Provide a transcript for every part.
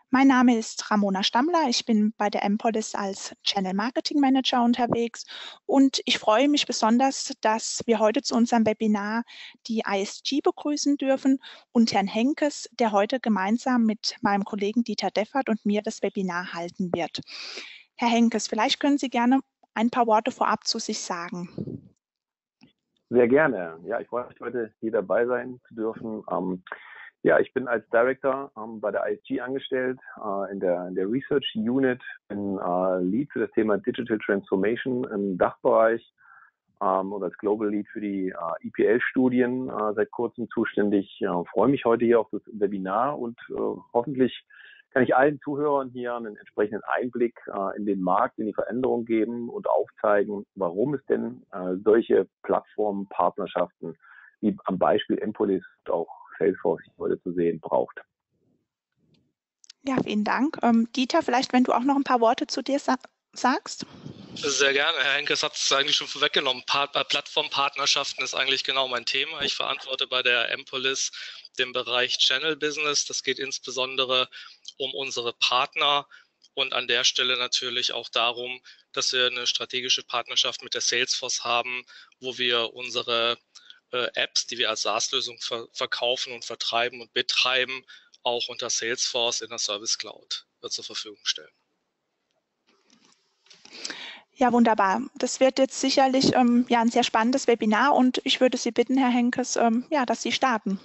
Mein Name ist Ramona Stammler. Ich bin bei der mPolice als Channel Marketing Manager unterwegs und ich freue mich besonders, dass wir heute zu unserem Webinar die ISG begrüßen dürfen und Herrn Henkes, der heute gemeinsam mit meinem Kollegen Dieter Deffert und mir das Webinar halten wird. Herr Henkes, vielleicht können Sie gerne ein paar Worte vorab zu sich sagen. Sehr gerne. Ja, ich freue mich, heute hier dabei sein zu dürfen. Ja, ich bin als Director bei der ISG angestellt, in der Research Unit, bin Lead für das Thema Digital Transformation im Dachbereich und als Global Lead für die EPL-Studien seit kurzem zuständig. Freue mich heute hier auf das Webinar und hoffentlich kann ich allen Zuhörern hier einen entsprechenden Einblick in den Markt, in die Veränderung geben und aufzeigen, warum es denn solche Plattformpartnerschaften wie am Beispiel mPolice und auch Salesforce heute zu sehen braucht. Ja, vielen Dank. Dieter, vielleicht, wenn du auch noch ein paar Worte zu dir sagst? Sehr gerne. Herr Henkes hat es eigentlich schon vorweggenommen. Plattformpartnerschaften ist eigentlich genau mein Thema. Ich verantworte bei der mPolice den Bereich Channel Business. Das geht insbesondere um unsere Partner und an der Stelle natürlich auch darum, dass wir eine strategische Partnerschaft mit der Salesforce haben, wo wir unsere Apps, die wir als SaaS-Lösung verkaufen und vertreiben und betreiben, auch unter Salesforce in der Service Cloud zur Verfügung stellen. Ja, wunderbar. Das wird jetzt sicherlich ja, ein sehr spannendes Webinar und ich würde Sie bitten, Herr Henkes, ja, dass Sie starten.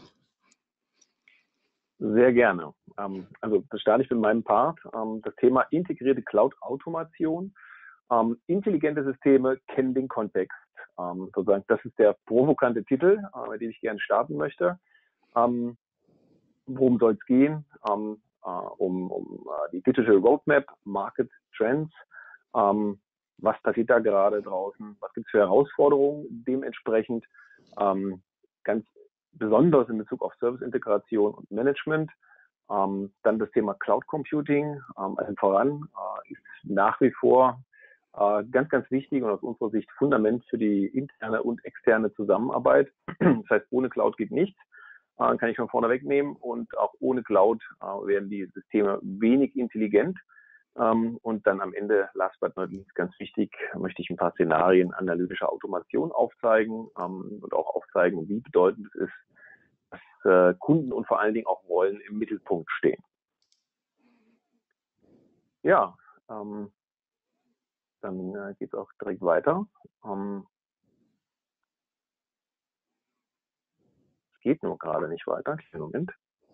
Sehr gerne. Also das starte ich mit meinem Part. Das Thema integrierte Cloud-Automation. Intelligente Systeme kennen den Kontext. Sozusagen, das ist der provokante Titel, mit dem ich gerne starten möchte. Worum soll es gehen? Um die Digital Roadmap, Market Trends. Was passiert da gerade draußen? Was gibt es für Herausforderungen dementsprechend? Ganz besonders in Bezug auf Service-Integration und Management. Dann das Thema Cloud Computing, also voran, ist nach wie vor ganz, ganz wichtig und aus unserer Sicht Fundament für die interne und externe Zusammenarbeit. Das heißt, ohne Cloud geht nichts, kann ich von vorne wegnehmen, und auch ohne Cloud werden die Systeme wenig intelligent. Und dann am Ende, last but not least, ganz wichtig, möchte ich ein paar Szenarien analytischer Automation aufzeigen und auch aufzeigen, wie bedeutend es ist, dass Kunden und vor allen Dingen auch Rollen im Mittelpunkt stehen. Ja, dann geht es auch direkt weiter. Es geht nur gerade nicht weiter. Kleinen Moment.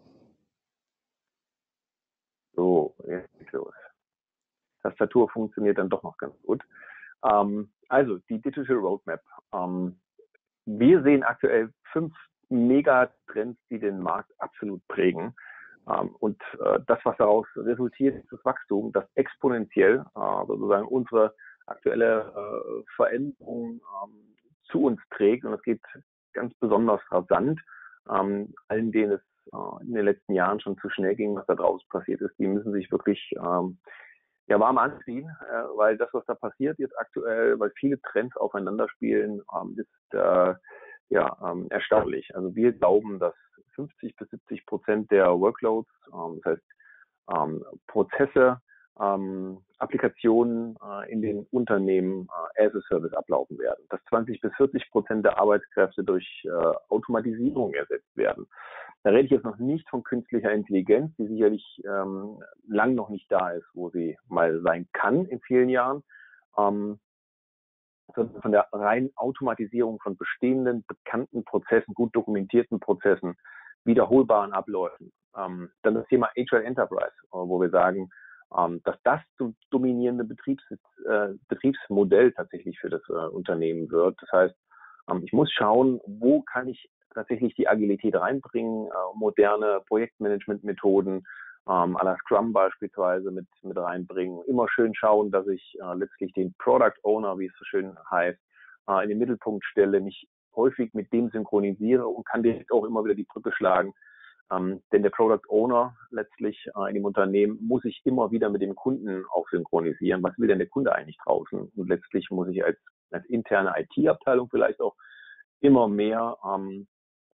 So, jetzt geht's los. Tastatur funktioniert dann doch noch ganz gut. Also die Digital Roadmap. Wir sehen aktuell 5 Megatrends, die den Markt absolut prägen. Und das, was daraus resultiert, ist das Wachstum, das exponentiell sozusagen unsere aktuelle Veränderung zu uns trägt. Und das geht ganz besonders rasant. Allen, denen es in den letzten Jahren schon zu schnell ging, was da draußen passiert ist, die müssen sich wirklich ja, warm anziehen, weil das, was da passiert jetzt aktuell, weil viele Trends aufeinander spielen, ist erstaunlich. Also wir glauben, dass 50-70% der Workloads, das heißt Prozesse, Applikationen in den Unternehmen as a Service ablaufen werden. Dass 20-40% der Arbeitskräfte durch Automatisierung ersetzt werden. Da rede ich jetzt noch nicht von künstlicher Intelligenz, die sicherlich lang noch nicht da ist, wo sie mal sein kann in vielen Jahren, sondern von der reinen Automatisierung von bestehenden, bekannten Prozessen, gut dokumentierten Prozessen, wiederholbaren Abläufen. Dann das Thema Agile Enterprise, wo wir sagen, dass das zum dominierende Betriebsmodell tatsächlich für das Unternehmen wird. Das heißt, ich muss schauen, wo kann ich tatsächlich die Agilität reinbringen, moderne Projektmanagement-Methoden, à la Scrum beispielsweise mit reinbringen. Immer schön schauen, dass ich letztlich den Product Owner, wie es so schön heißt, in den Mittelpunkt stelle, mich häufig mit dem synchronisiere und kann direkt auch immer wieder die Brücke schlagen. Denn der Product Owner letztlich in dem Unternehmen muss sich immer wieder mit dem Kunden auch synchronisieren. Was will denn der Kunde eigentlich draußen? Und letztlich muss ich als interne IT-Abteilung vielleicht auch immer mehr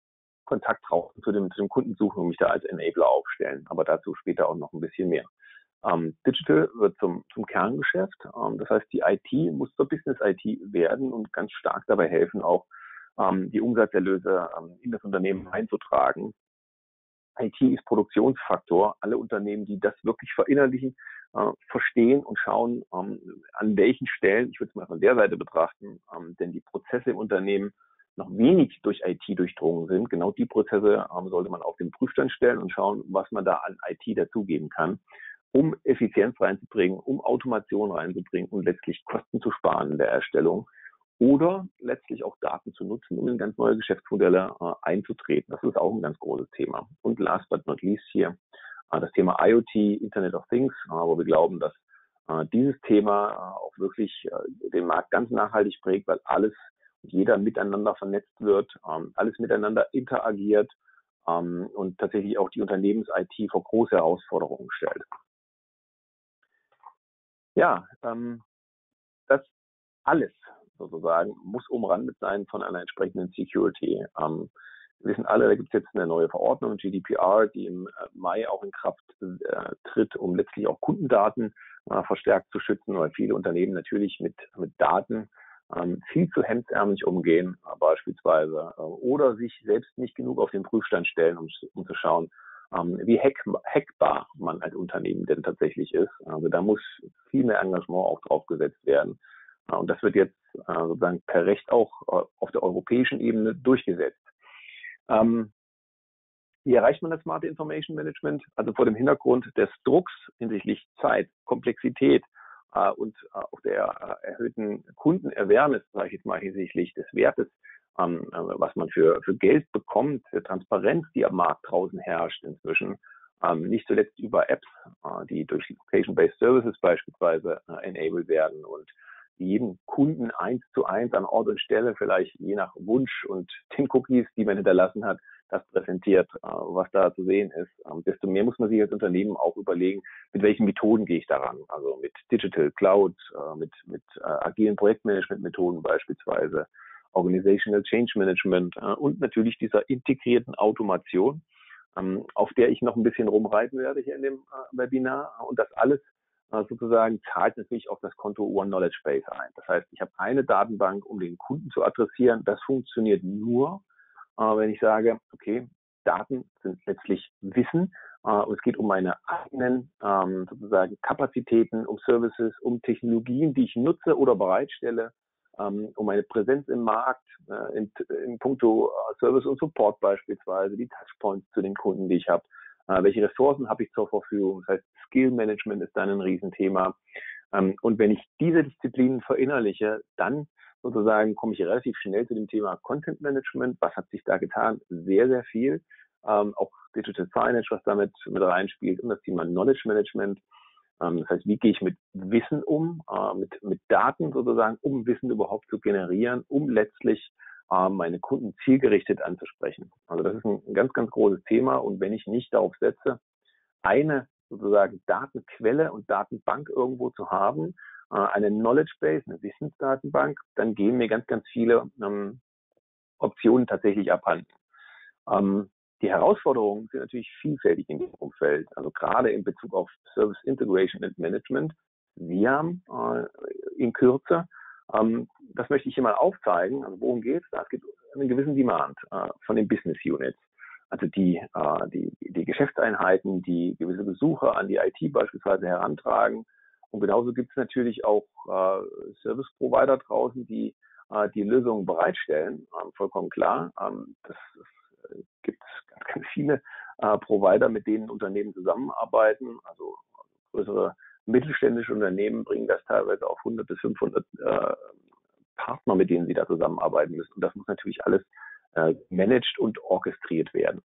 Kontakt draußen zu dem Kunden suchen und mich da als Enabler aufstellen. Aber dazu später auch noch ein bisschen mehr. Digital wird zum Kerngeschäft. Das heißt, die IT muss zur Business-IT werden und ganz stark dabei helfen, auch die Umsatzerlöse in das Unternehmen einzutragen. IT ist Produktionsfaktor. Alle Unternehmen, die das wirklich verinnerlichen, verstehen und schauen, an welchen Stellen, ich würde es mal von der Seite betrachten, denn die Prozesse im Unternehmen noch wenig durch IT durchdrungen sind. Genau die Prozesse sollte man auf den Prüfstand stellen und schauen, was man da an IT dazugeben kann, um Effizienz reinzubringen, um Automation reinzubringen und letztlich Kosten zu sparen in der Erstellung oder letztlich auch Daten zu nutzen, um in ganz neue Geschäftsmodelle einzutreten. Das ist auch ein ganz großes Thema. Und last but not least hier das Thema IoT, Internet of Things, wo wir glauben, dass dieses Thema auch wirklich den Markt ganz nachhaltig prägt, weil alles und jeder miteinander vernetzt wird, alles miteinander interagiert und tatsächlich auch die Unternehmens-IT vor große Herausforderungen stellt. Ja, das alles sozusagen muss umrandet sein von einer entsprechenden Security. Wir wissen alle, da gibt es jetzt eine neue Verordnung, GDPR, die im Mai auch in Kraft tritt, um letztlich auch Kundendaten verstärkt zu schützen, weil viele Unternehmen natürlich mit Daten viel zu hemdsärmlich umgehen, beispielsweise, oder sich selbst nicht genug auf den Prüfstand stellen, um zu schauen, wie hackbar man als Unternehmen denn tatsächlich ist. Also da muss viel mehr Engagement auch drauf gesetzt werden. Und das wird jetzt sozusagen per Recht auch auf der europäischen Ebene durchgesetzt. Wie erreicht man das Smart Information Management? Also vor dem Hintergrund des Drucks hinsichtlich Zeit, Komplexität und auch der erhöhten Kundenawareness, sage ich jetzt mal, hinsichtlich des Wertes, was man für Geld bekommt, für Transparenz, die am Markt draußen herrscht inzwischen, nicht zuletzt über Apps, die durch Location-Based Services beispielsweise enabled werden und jeden Kunden 1:1 an Ort und Stelle, vielleicht je nach Wunsch und den Cookies, die man hinterlassen hat, das präsentiert, was da zu sehen ist. Desto mehr muss man sich als Unternehmen auch überlegen, mit welchen Methoden gehe ich daran. Also mit Digital Cloud, mit agilen Projektmanagement-Methoden beispielsweise, Organizational Change Management und natürlich dieser integrierten Automation, auf der ich noch ein bisschen rumreiten werde hier in dem Webinar. Und das alles sozusagen zahlt natürlich auf das Konto One Knowledge Base ein. Das heißt, ich habe eine Datenbank, um den Kunden zu adressieren. Das funktioniert nur, wenn ich sage, okay, Daten sind letztlich Wissen und es geht um meine eigenen sozusagen Kapazitäten, um Services, um Technologien, die ich nutze oder bereitstelle, um meine Präsenz im Markt, in puncto Service und Support beispielsweise, die Touchpoints zu den Kunden, die ich habe, welche Ressourcen habe ich zur Verfügung. Das heißt, Skill Management ist dann ein Riesenthema. Und wenn ich diese Disziplinen verinnerliche, dann sozusagen komme ich relativ schnell zu dem Thema Content Management. Was hat sich da getan? Sehr, sehr viel. Auch Digital Signage, was damit mit reinspielt, und das Thema Knowledge Management. Das heißt, wie gehe ich mit Wissen um, mit Daten sozusagen, um Wissen überhaupt zu generieren, um letztlich meine Kunden zielgerichtet anzusprechen. Also das ist ein ganz, ganz großes Thema. Und wenn ich nicht darauf setze, eine sozusagen Datenquelle und Datenbank irgendwo zu haben, eine Knowledge Base, eine Wissensdatenbank, dann gehen mir ganz, ganz viele Optionen tatsächlich abhanden. Die Herausforderungen sind natürlich vielfältig in diesem Umfeld, also gerade in Bezug auf Service Integration and Management. Wir haben in Kürze, das möchte ich hier mal aufzeigen, also worum geht es? Es gibt einen gewissen Demand von den Business Units. Also die Geschäftseinheiten, die gewisse Besucher an die IT beispielsweise herantragen. Und genauso gibt es natürlich auch Service-Provider draußen, die die Lösungen bereitstellen. Vollkommen klar. Das gibt ganz, ganz viele Provider, mit denen Unternehmen zusammenarbeiten. Also größere mittelständische Unternehmen bringen das teilweise auf 100 bis 500 Partner, mit denen sie da zusammenarbeiten müssen. Und das muss natürlich alles managed und orchestriert werden.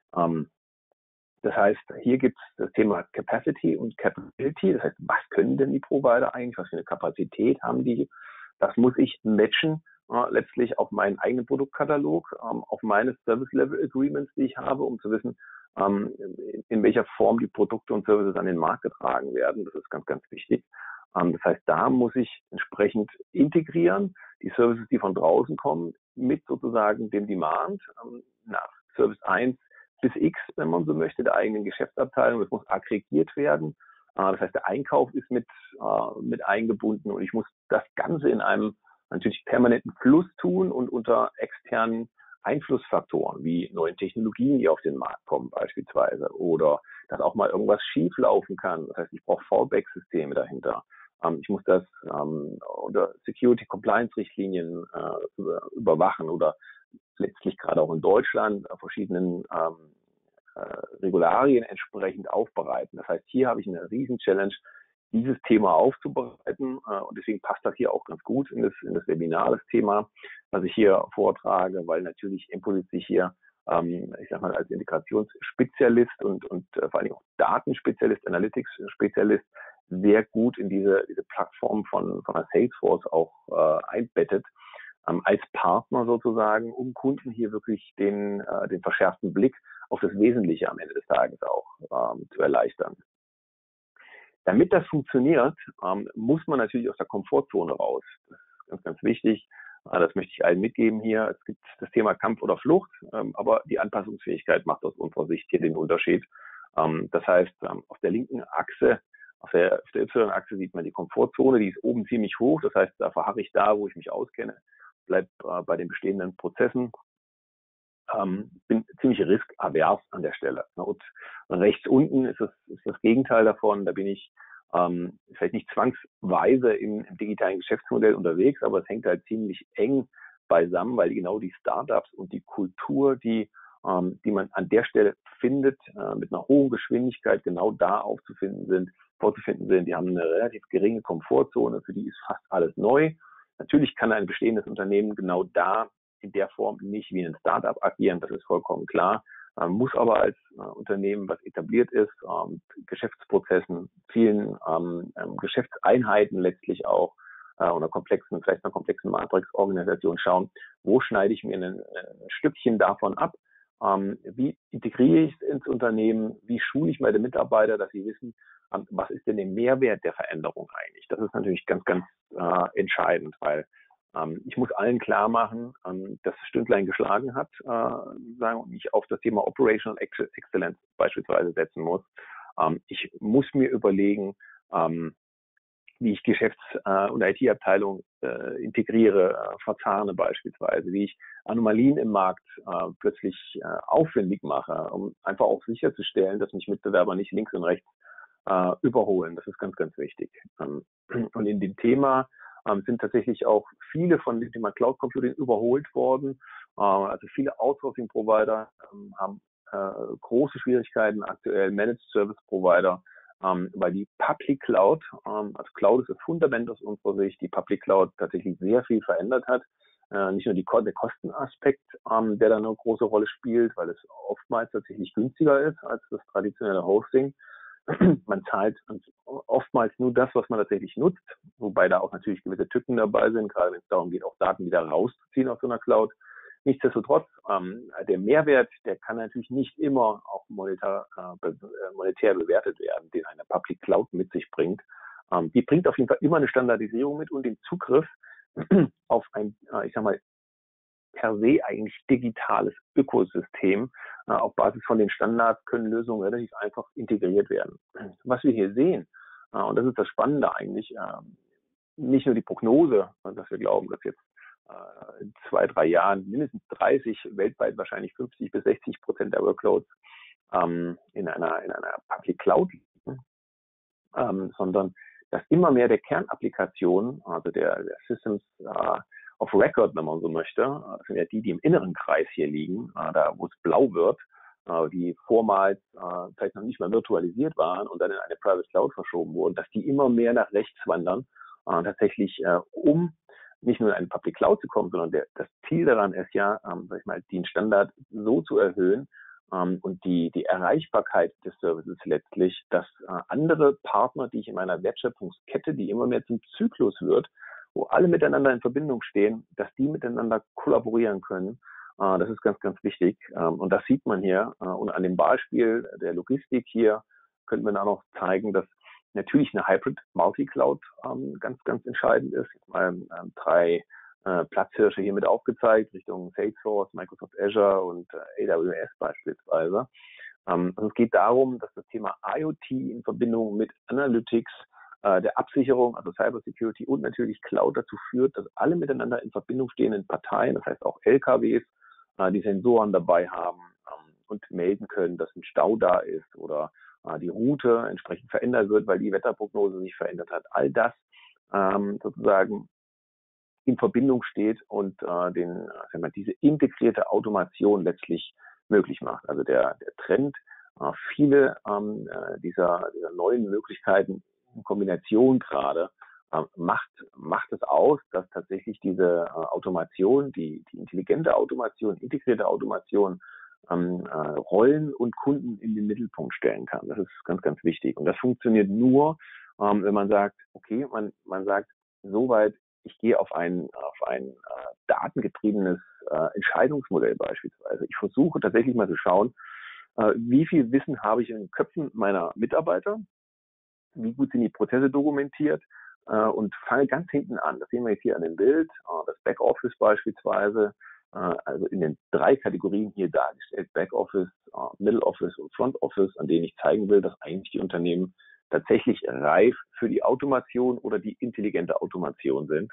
Das heißt, hier gibt es das Thema Capacity und Capability. Das heißt, was können denn die Provider eigentlich? Was für eine Kapazität haben die? Das muss ich matchen, letztlich auf meinen eigenen Produktkatalog, auf meine Service-Level-Agreements, die ich habe, um zu wissen, in welcher Form die Produkte und Services an den Markt getragen werden. Das ist ganz, ganz wichtig. Das heißt, da muss ich entsprechend integrieren, die Services, die von draußen kommen, mit sozusagen dem Demand nach Service 1 bis X, wenn man so möchte, der eigenen Geschäftsabteilung. Das muss aggregiert werden. Das heißt, der Einkauf ist mit eingebunden und ich muss das Ganze in einem natürlich permanenten Fluss tun und unter externen Einflussfaktoren wie neuen Technologien, die auf den Markt kommen beispielsweise, oder dass auch mal irgendwas schief laufen kann. Das heißt, ich brauche Fallback-Systeme dahinter. Ich muss das unter Security-Compliance-Richtlinien überwachen oder letztlich gerade auch in Deutschland verschiedenen Regularien entsprechend aufbereiten. Das heißt, hier habe ich eine Riesen-Challenge, dieses Thema aufzubereiten. Und deswegen passt das hier auch ganz gut in das Webinar, das Thema, was ich hier vortrage, weil natürlich Empolis sich hier, ich sag mal, als Integrationsspezialist und vor allem auch Datenspezialist, Analytics-Spezialist sehr gut in diese Plattform von der Salesforce auch einbettet, als Partner sozusagen, um Kunden hier wirklich den verschärften Blick auf das Wesentliche am Ende des Tages auch zu erleichtern. Damit das funktioniert, muss man natürlich aus der Komfortzone raus. Das ist ganz, ganz wichtig. Das möchte ich allen mitgeben hier. Es gibt das Thema Kampf oder Flucht, aber die Anpassungsfähigkeit macht aus unserer Sicht hier den Unterschied. Das heißt, auf der linken Achse, auf der Y-Achse sieht man die Komfortzone, die ist oben ziemlich hoch. Das heißt, da verharre ich da, wo ich mich auskenne, bleib bei den bestehenden Prozessen. Bin ziemlich riskavers an der Stelle. Und rechts unten ist das Gegenteil davon. Da bin ich vielleicht nicht zwangsweise im digitalen Geschäftsmodell unterwegs, aber es hängt halt ziemlich eng beisammen, weil genau die Startups und die Kultur, die man an der Stelle findet, mit einer hohen Geschwindigkeit genau da vorzufinden sind. Die haben eine relativ geringe Komfortzone, für die ist fast alles neu. Natürlich kann ein bestehendes Unternehmen genau da in der Form nicht wie ein Startup agieren, das ist vollkommen klar. Muss aber als Unternehmen, was etabliert ist, Geschäftsprozessen, vielen Geschäftseinheiten letztlich auch oder vielleicht einer komplexen Matrix-Organisation schauen, wo schneide ich mir ein Stückchen davon ab, wie integriere ich es ins Unternehmen, wie schule ich meine Mitarbeiter, dass sie wissen, was ist denn der Mehrwert der Veränderung eigentlich. Das ist natürlich ganz, ganz entscheidend, weil ich muss allen klar machen, dass das Stündlein geschlagen hat, und ich auf das Thema Operational Excellence beispielsweise setzen muss. Ich muss mir überlegen, wie ich Geschäfts- und IT-Abteilung integriere, verzahne beispielsweise, wie ich Anomalien im Markt plötzlich aufwendig mache, um einfach auch sicherzustellen, dass mich Mitbewerber nicht links und rechts überholen. Das ist ganz, ganz wichtig. Und in dem Thema sind tatsächlich auch viele von dem Thema Cloud Computing überholt worden. Also viele Outsourcing-Provider haben große Schwierigkeiten aktuell, Managed Service Provider, weil die Public Cloud, also Cloud ist das Fundament aus unserer Sicht, die Public Cloud tatsächlich sehr viel verändert hat. Nicht nur der Kostenaspekt, der da eine große Rolle spielt, weil es oftmals tatsächlich günstiger ist als das traditionelle Hosting. Man zahlt oftmals nur das, was man tatsächlich nutzt, wobei da auch natürlich gewisse Tücken dabei sind, gerade wenn es darum geht, auch Daten wieder rauszuziehen aus so einer Cloud. Nichtsdestotrotz, der Mehrwert, der kann natürlich nicht immer auch monetär bewertet werden, den eine Public Cloud mit sich bringt. Die bringt auf jeden Fall immer eine Standardisierung mit und den Zugriff auf ein, ich sag mal, per se eigentlich digitales Ökosystem. Auf Basis von den Standards können Lösungen relativ einfach integriert werden. Was wir hier sehen, und das ist das Spannende eigentlich, nicht nur die Prognose, dass wir glauben, dass jetzt in 2-3 Jahren mindestens 30, weltweit wahrscheinlich 50-60% der Workloads in einer Public Cloud liegen, sondern dass immer mehr der Kernapplikationen, also der Systems of Record, wenn man so möchte, das sind ja die im inneren Kreis hier liegen, da wo es blau wird, die vormals vielleicht noch nicht mal virtualisiert waren und dann in eine Private Cloud verschoben wurden, dass die immer mehr nach rechts wandern, tatsächlich um nicht nur in eine Public Cloud zu kommen, sondern das Ziel daran ist ja, den Standard so zu erhöhen und die Erreichbarkeit des Services letztlich, dass andere Partner, die ich in meiner Wertschöpfungskette, die immer mehr zum Zyklus wird, wo alle miteinander in Verbindung stehen, dass die miteinander kollaborieren können. Das ist ganz, ganz wichtig. Und das sieht man hier. Und an dem Beispiel der Logistik hier könnte man auch noch zeigen, dass natürlich eine Hybrid Multi-Cloud ganz, ganz entscheidend ist. 3 Platzhirsche hier mit aufgezeigt, Richtung Salesforce, Microsoft Azure und AWS beispielsweise. Also es geht darum, dass das Thema IoT in Verbindung mit Analytics, der Absicherung, also Cybersecurity und natürlich Cloud dazu führt, dass alle miteinander in Verbindung stehenden Parteien, das heißt auch LKWs, die Sensoren dabei haben und melden können, dass ein Stau da ist oder die Route entsprechend verändert wird, weil die Wetterprognose sich verändert hat. All das sozusagen in Verbindung steht und diese integrierte Automation letztlich möglich macht. Also der Trend, viele dieser neuen Möglichkeiten in Kombination gerade macht es aus, dass tatsächlich diese Automation, die intelligente Automation, integrierte Automation Rollen und Kunden in den Mittelpunkt stellen kann. Das ist ganz, ganz wichtig. Und das funktioniert nur, wenn man sagt, okay, man sagt, soweit, ich gehe auf ein datengetriebenes Entscheidungsmodell beispielsweise. Ich versuche tatsächlich mal zu schauen, wie viel Wissen habe ich in den Köpfen meiner Mitarbeiter, wie gut sind die Prozesse dokumentiert und fange ganz hinten an. Das sehen wir jetzt hier an dem Bild, das Backoffice beispielsweise, also in den 3 Kategorien hier dargestellt, Backoffice, Middle Office und Front Office, an denen ich zeigen will, dass eigentlich die Unternehmen tatsächlich reif für die Automation oder die intelligente Automation sind.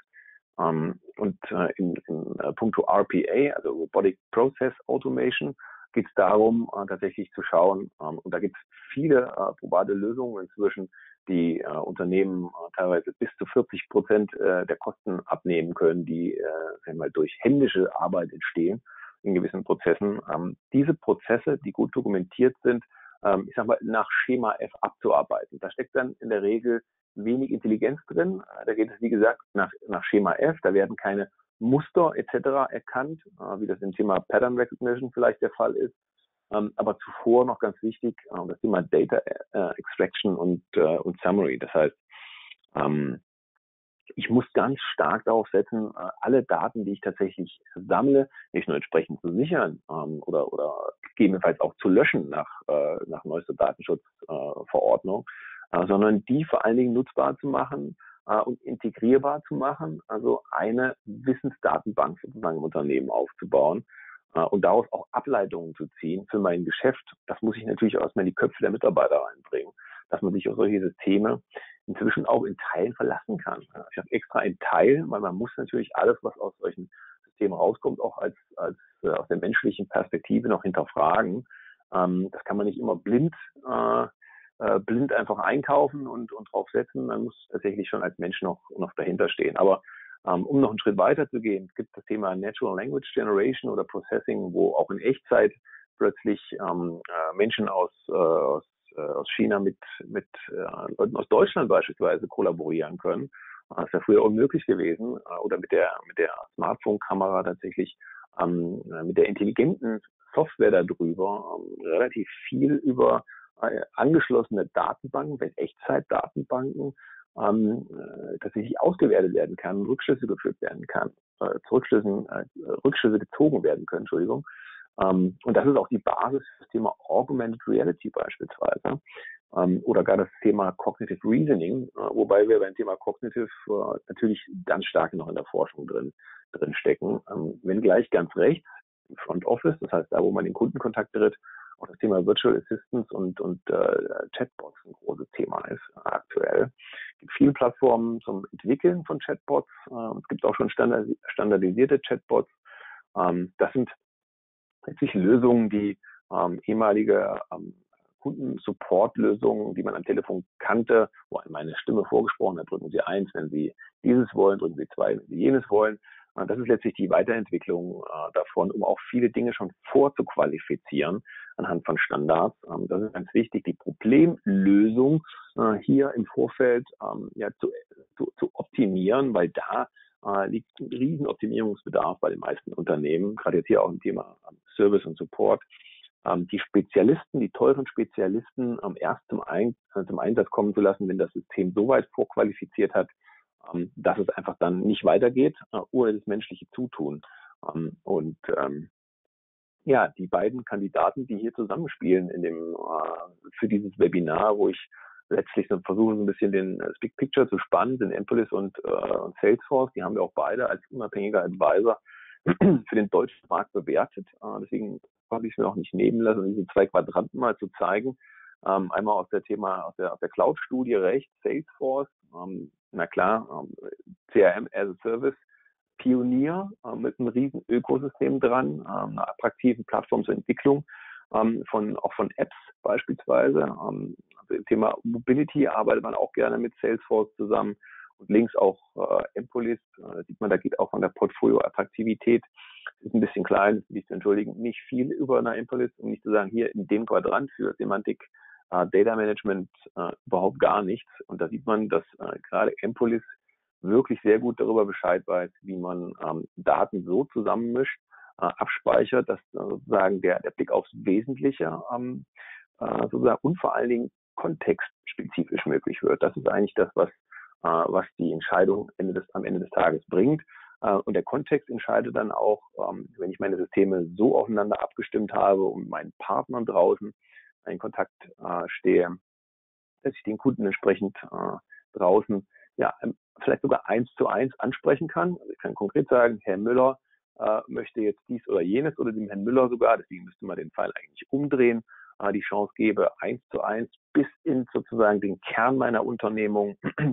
Und in puncto RPA, also Robotic Process Automation, geht es darum, tatsächlich zu schauen, und da gibt es viele probate Lösungen inzwischen, die Unternehmen teilweise bis zu 40% der Kosten abnehmen können, die durch händische Arbeit entstehen in gewissen Prozessen. Diese Prozesse, die gut dokumentiert sind, ich sag mal, nach Schema F abzuarbeiten. Da steckt dann in der Regel wenig Intelligenz drin. Da geht es, wie gesagt, nach Schema F. Da werden keine Muster etc. erkannt, wie das im Thema Pattern Recognition vielleicht der Fall ist. Aber zuvor noch ganz wichtig, das Thema Data Extraction und Summary. Das heißt, ich muss ganz stark darauf setzen, alle Daten, die ich tatsächlich sammle, nicht nur entsprechend zu sichern oder gegebenenfalls auch zu löschen nach neuester Datenschutzverordnung, sondern die vor allen Dingen nutzbar zu machen und integrierbar zu machen, also eine Wissensdatenbank sozusagen im Unternehmen aufzubauen und daraus auch Ableitungen zu ziehen für mein Geschäft. Das muss ich natürlich auch erstmal in die Köpfe der Mitarbeiter reinbringen, dass man sich auf solche Systeme inzwischen auch in Teilen verlassen kann. Ich habe extra in Teilen, weil man muss natürlich alles, was aus solchen Systemen rauskommt, auch als aus der menschlichen Perspektive noch hinterfragen. Das kann man nicht immer blind einfach einkaufen und draufsetzen. Man muss tatsächlich schon als Mensch noch dahinter stehen. Aber um noch einen Schritt weiter zu gehen, gibt es das Thema Natural Language Generation oder Processing, wo auch in Echtzeit plötzlich Menschen aus China mit Leuten aus Deutschland beispielsweise kollaborieren können. Das ist ja früher unmöglich gewesen. Oder mit der Smartphone-Kamera tatsächlich mit der intelligenten Software darüber relativ viel über angeschlossene Datenbanken, wenn Echtzeitdatenbanken, tatsächlich ausgewertet werden kann, Rückschlüsse geführt werden kann, Rückschlüsse gezogen werden können, Entschuldigung. Und das ist auch die Basis für das Thema Augmented Reality beispielsweise. Oder gar das Thema Cognitive Reasoning, wobei wir beim Thema Cognitive natürlich ganz stark noch in der Forschung drin stecken. Wenn gleich ganz rechts, im Front Office, das heißt da, wo man den Kundenkontakt tritt, auch das Thema Virtual Assistants und Chatbots ein großes Thema ist aktuell. Es gibt viele Plattformen zum Entwickeln von Chatbots. Es gibt auch schon standardisierte Chatbots. Das sind letztlich Lösungen, die ehemalige Kundensupport-Lösungen, die man am Telefon kannte, wo einem eine Stimme vorgesprochen hat, drücken Sie 1, wenn Sie dieses wollen, drücken Sie 2, wenn Sie jenes wollen. Das ist letztlich die Weiterentwicklung davon, um auch viele Dinge schon vorzuqualifizieren anhand von Standards. Das ist ganz wichtig, die Problemlösung hier im Vorfeld zu optimieren, weil da liegt ein riesen Optimierungsbedarf bei den meisten Unternehmen, gerade jetzt hier auch im Thema Service und Support. Die Spezialisten, die teuren Spezialisten erst zum Einsatz kommen zu lassen, wenn das System so weit vorqualifiziert hat, dass es einfach dann nicht weitergeht, ohne das menschliche Zutun. Die beiden Kandidaten, die hier zusammenspielen für dieses Webinar, wo ich letztlich versuchen so ein bisschen das Big Picture zu spannen, sind Empolis und Salesforce. Die haben wir auch beide als unabhängiger Advisor für den deutschen Markt bewertet. Deswegen habe ich es mir auch nicht nehmen lassen, diese 2 Quadranten mal zu zeigen. Einmal aus der Cloud-Studie rechts, Salesforce, na klar, CRM as a Service, Pionier mit einem riesen Ökosystem dran, einer attraktiven Plattform zur Entwicklung auch von Apps beispielsweise. Also im Thema Mobility arbeitet man auch gerne mit Salesforce zusammen. Und links auch Empolis, sieht man, da geht auch von der Portfolio-Attraktivität, ist ein bisschen klein, nicht zu entschuldigen, nicht viel über einer Empolis, um nicht zu sagen, hier in dem Quadrant für Semantik Data Management überhaupt gar nichts. Und da sieht man, dass gerade Empolis wirklich sehr gut darüber Bescheid weiß, wie man Daten so zusammenmischt, abspeichert, dass sozusagen der Blick aufs Wesentliche sozusagen und vor allen Dingen kontextspezifisch möglich wird. Das ist eigentlich das, was die Entscheidung am Ende des Tages bringt. Und der Kontext entscheidet dann auch, wenn ich meine Systeme so aufeinander abgestimmt habe und mit meinen Partnern draußen in Kontakt stehe, dass ich den Kunden entsprechend draußen vielleicht sogar 1:1 ansprechen kann. Also ich kann konkret sagen, Herr Müller möchte jetzt dies oder jenes oder dem Herrn Müller sogar, deswegen müsste man den Fall eigentlich umdrehen, die Chance gebe, 1:1 bis in sozusagen den Kern meiner Unternehmung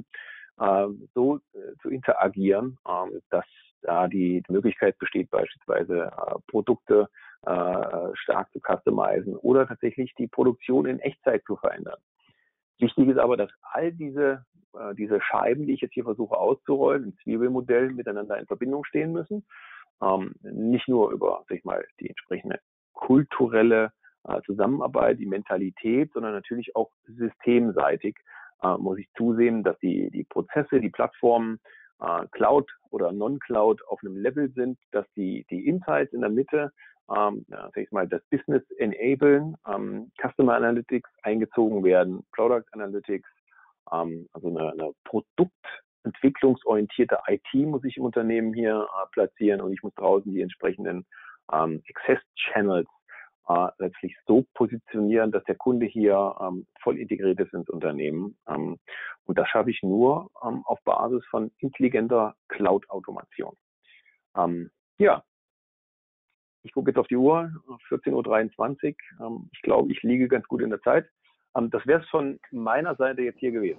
so zu interagieren, dass da die Möglichkeit besteht, beispielsweise Produkte stark zu customizen oder tatsächlich die Produktion in Echtzeit zu verändern. Wichtig ist aber, dass all diese Scheiben, die ich jetzt hier versuche auszurollen, im Zwiebelmodell miteinander in Verbindung stehen müssen. Nicht nur über, sag ich mal, die entsprechende kulturelle Zusammenarbeit, die Mentalität, sondern natürlich auch systemseitig muss ich zusehen, dass die Prozesse, die Plattformen, Cloud oder Non-Cloud auf einem Level sind, dass die Insights in der Mitte, sag ich mal, das Business enablen, Customer Analytics eingezogen werden, Product Analytics, also eine produktentwicklungsorientierte IT muss ich im Unternehmen hier platzieren und ich muss draußen die entsprechenden Access Channels letztlich so positionieren, dass der Kunde hier voll integriert ist ins Unternehmen. Und das schaffe ich nur auf Basis von intelligenter Cloud-Automation. Ich gucke jetzt auf die Uhr, 14:23 Uhr. Ich glaube, ich liege ganz gut in der Zeit. Das wäre es von meiner Seite jetzt hier gewesen.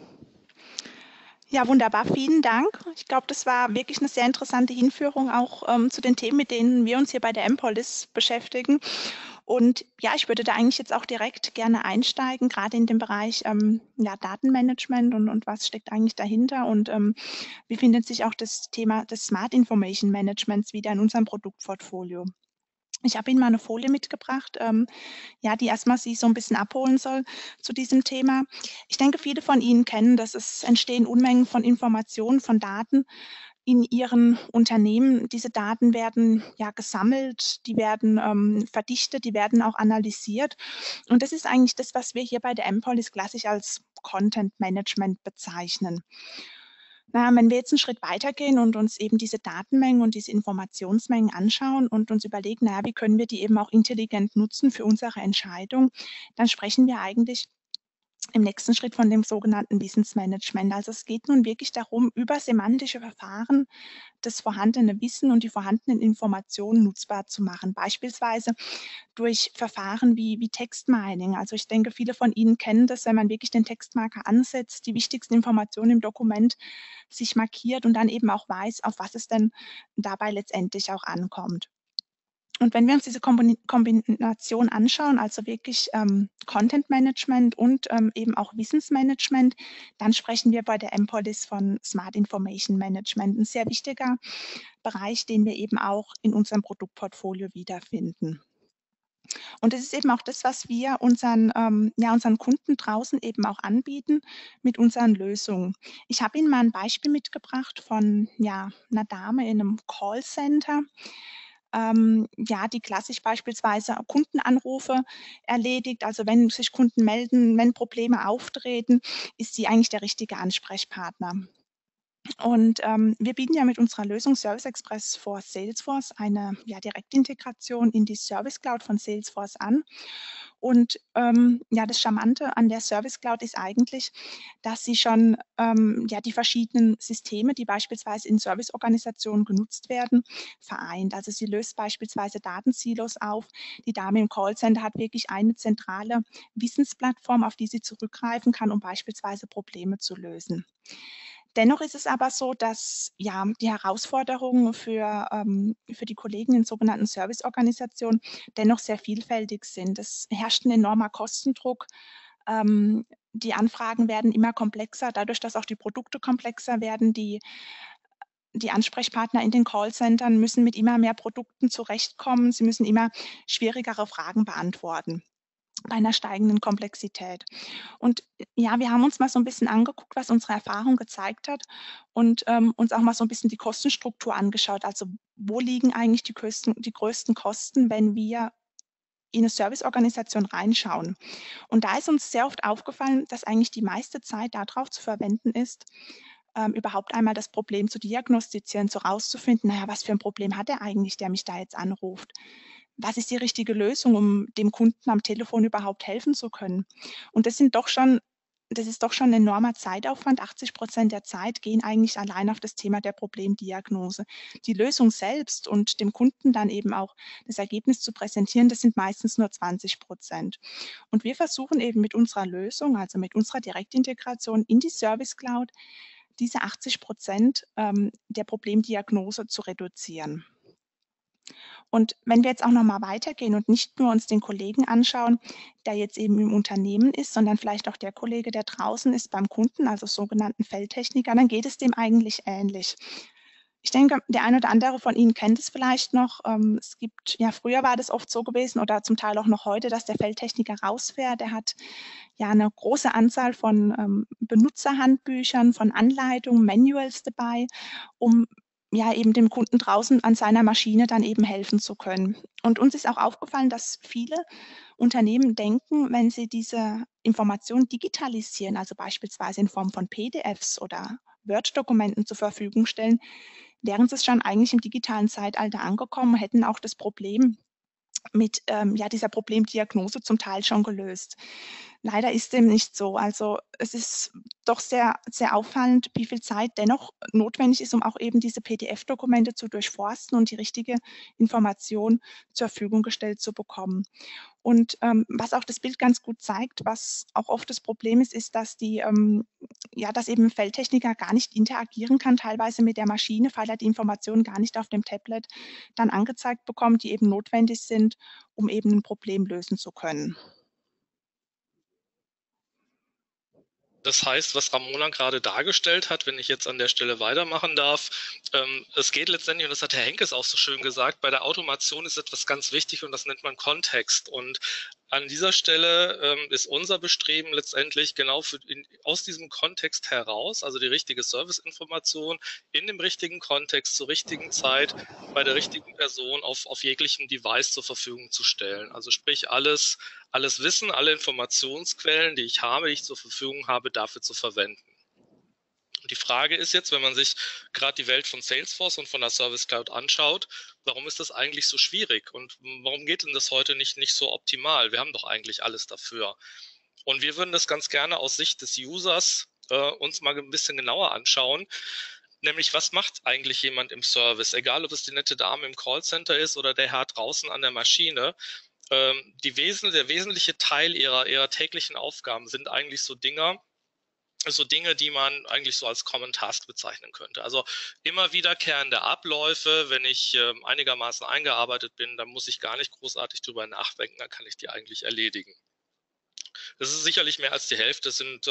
Ja, wunderbar, vielen Dank. Ich glaube, das war wirklich eine sehr interessante Hinführung auch zu den Themen, mit denen wir uns hier bei der Empolis beschäftigen. Und ja, ich würde da eigentlich jetzt auch direkt gerne einsteigen, gerade in den Bereich Datenmanagement und was steckt eigentlich dahinter und wie findet sich auch das Thema des Smart Information Managements wieder in unserem Produktportfolio. Ich habe Ihnen mal eine Folie mitgebracht, die erstmal Sie so ein bisschen abholen soll zu diesem Thema. Ich denke, viele von Ihnen kennen das. Es entstehen Unmengen von Informationen, von Daten in Ihren Unternehmen. Diese Daten werden gesammelt, die werden verdichtet, die werden auch analysiert. Und das ist eigentlich das, was wir hier bei der Empolis klassisch als Content Management bezeichnen. Wenn wir jetzt einen Schritt weitergehen und uns eben diese Datenmengen und diese Informationsmengen anschauen und uns überlegen, wie können wir die eben auch intelligent nutzen für unsere Entscheidung, dann sprechen wir eigentlich im nächsten Schritt von dem sogenannten Wissensmanagement. Also es geht nun wirklich darum, über semantische Verfahren das vorhandene Wissen und die vorhandenen Informationen nutzbar zu machen. Beispielsweise durch Verfahren wie Textmining. Also ich denke, viele von Ihnen kennen das, wenn man wirklich den Textmarker ansetzt, die wichtigsten Informationen im Dokument sich markiert und dann eben auch weiß, auf was es denn dabei letztendlich auch ankommt. Und wenn wir uns diese Kombination anschauen, also wirklich Content Management und eben auch Wissensmanagement, dann sprechen wir bei der Empolis von Smart Information Management, ein sehr wichtiger Bereich, den wir eben auch in unserem Produktportfolio wiederfinden. Und das ist eben auch das, was wir unseren Kunden draußen eben auch anbieten mit unseren Lösungen. Ich habe Ihnen mal ein Beispiel mitgebracht von einer Dame in einem Callcenter, die klassisch beispielsweise Kundenanrufe erledigt. Also wenn sich Kunden melden, wenn Probleme auftreten, ist sie eigentlich der richtige Ansprechpartner. Und wir bieten ja mit unserer Lösung Service Express for Salesforce eine Direktintegration in die Service Cloud von Salesforce an. Und ja, das Charmante an der Service Cloud ist eigentlich, dass sie schon ja, die verschiedenen Systeme, die beispielsweise in Serviceorganisationen genutzt werden, vereint. Also sie löst beispielsweise Datensilos auf. Die Dame im Callcenter hat wirklich eine zentrale Wissensplattform, auf die sie zurückgreifen kann, um beispielsweise Probleme zu lösen. Dennoch ist es aber so, dass ja, die Herausforderungen für die Kollegen in sogenannten Serviceorganisationen dennoch sehr vielfältig sind. Es herrscht ein enormer Kostendruck. Die Anfragen werden immer komplexer, dadurch, dass auch die Produkte komplexer werden. Die Ansprechpartner in den Callcentern müssen mit immer mehr Produkten zurechtkommen. Sie müssen immer schwierigere Fragen beantworten bei einer steigenden Komplexität. Und ja, wir haben uns mal so ein bisschen angeguckt, was unsere Erfahrung gezeigt hat und uns auch mal so ein bisschen die Kostenstruktur angeschaut. Also wo liegen eigentlich die größten Kosten, wenn wir in eine Serviceorganisation reinschauen? Und da ist uns sehr oft aufgefallen, dass eigentlich die meiste Zeit darauf zu verwenden ist, überhaupt einmal das Problem zu diagnostizieren, so rauszufinden, naja, was für ein Problem hat er eigentlich, der mich da jetzt anruft? Was ist die richtige Lösung, um dem Kunden am Telefon überhaupt helfen zu können? Und das ist doch schon ein enormer Zeitaufwand. 80% der Zeit gehen eigentlich allein auf das Thema der Problemdiagnose. Die Lösung selbst und dem Kunden dann eben auch das Ergebnis zu präsentieren, das sind meistens nur 20%. Und wir versuchen eben mit unserer Lösung, also mit unserer Direktintegration in die Service Cloud, diese 80% der Problemdiagnose zu reduzieren. Und wenn wir jetzt auch noch mal weitergehen und nicht nur uns den Kollegen anschauen, der jetzt eben im Unternehmen ist, sondern vielleicht auch der Kollege, der draußen ist beim Kunden, also sogenannten Feldtechniker, dann geht es dem eigentlich ähnlich. Ich denke, der eine oder andere von Ihnen kennt es vielleicht noch. Es gibt, ja, früher war das oft so gewesen oder zum Teil auch noch heute, dass der Feldtechniker rausfährt. Der hat ja eine große Anzahl von Benutzerhandbüchern, von Anleitungen, Manuals dabei, um ja eben dem Kunden draußen an seiner Maschine dann eben helfen zu können. Und uns ist auch aufgefallen, dass viele Unternehmen denken, wenn sie diese Informationen digitalisieren, also beispielsweise in Form von PDFs oder Word-Dokumenten zur Verfügung stellen, wären sie schon eigentlich im digitalen Zeitalter angekommen, hätten auch das Problem mit ja, dieser Problemdiagnose zum Teil schon gelöst. Leider ist dem nicht so. Also es ist doch sehr, sehr auffallend, wie viel Zeit dennoch notwendig ist, um auch eben diese PDF-Dokumente zu durchforsten und die richtige Information zur Verfügung gestellt zu bekommen. Und was auch das Bild ganz gut zeigt, was auch oft das Problem ist, ist, dass ja, dass eben ein Feldtechniker gar nicht interagieren kann, teilweise mit der Maschine, weil er die Informationen gar nicht auf dem Tablet dann angezeigt bekommt, die eben notwendig sind, um eben ein Problem lösen zu können. Das heißt, was Ramona gerade dargestellt hat, wenn ich jetzt an der Stelle weitermachen darf, es geht letztendlich, und das hat Herr Henkes auch so schön gesagt, bei der Automation ist etwas ganz wichtig und das nennt man Kontext. Und an dieser Stelle ist unser Bestreben letztendlich genau aus diesem Kontext heraus, also die richtige Serviceinformation in dem richtigen Kontext zur richtigen Zeit bei der richtigen Person auf jeglichem Device zur Verfügung zu stellen. Also sprich alles Wissen, alle Informationsquellen, die ich habe, die ich zur Verfügung habe, dafür zu verwenden. Und die Frage ist jetzt, wenn man sich gerade die Welt von Salesforce und von der Service Cloud anschaut, warum ist das eigentlich so schwierig und warum geht denn das heute nicht so optimal? Wir haben doch eigentlich alles dafür. Und wir würden das ganz gerne aus Sicht des Users uns mal ein bisschen genauer anschauen. Nämlich, was macht eigentlich jemand im Service? Egal, ob es die nette Dame im Callcenter ist oder der Herr draußen an der Maschine. Der wesentliche Teil ihrer täglichen Aufgaben sind eigentlich so Dinge, die man eigentlich so als Common Task bezeichnen könnte. Also immer wiederkehrende Abläufe, wenn ich einigermaßen eingearbeitet bin, dann muss ich gar nicht großartig drüber nachdenken, dann kann ich die eigentlich erledigen. Das ist sicherlich mehr als die Hälfte, sind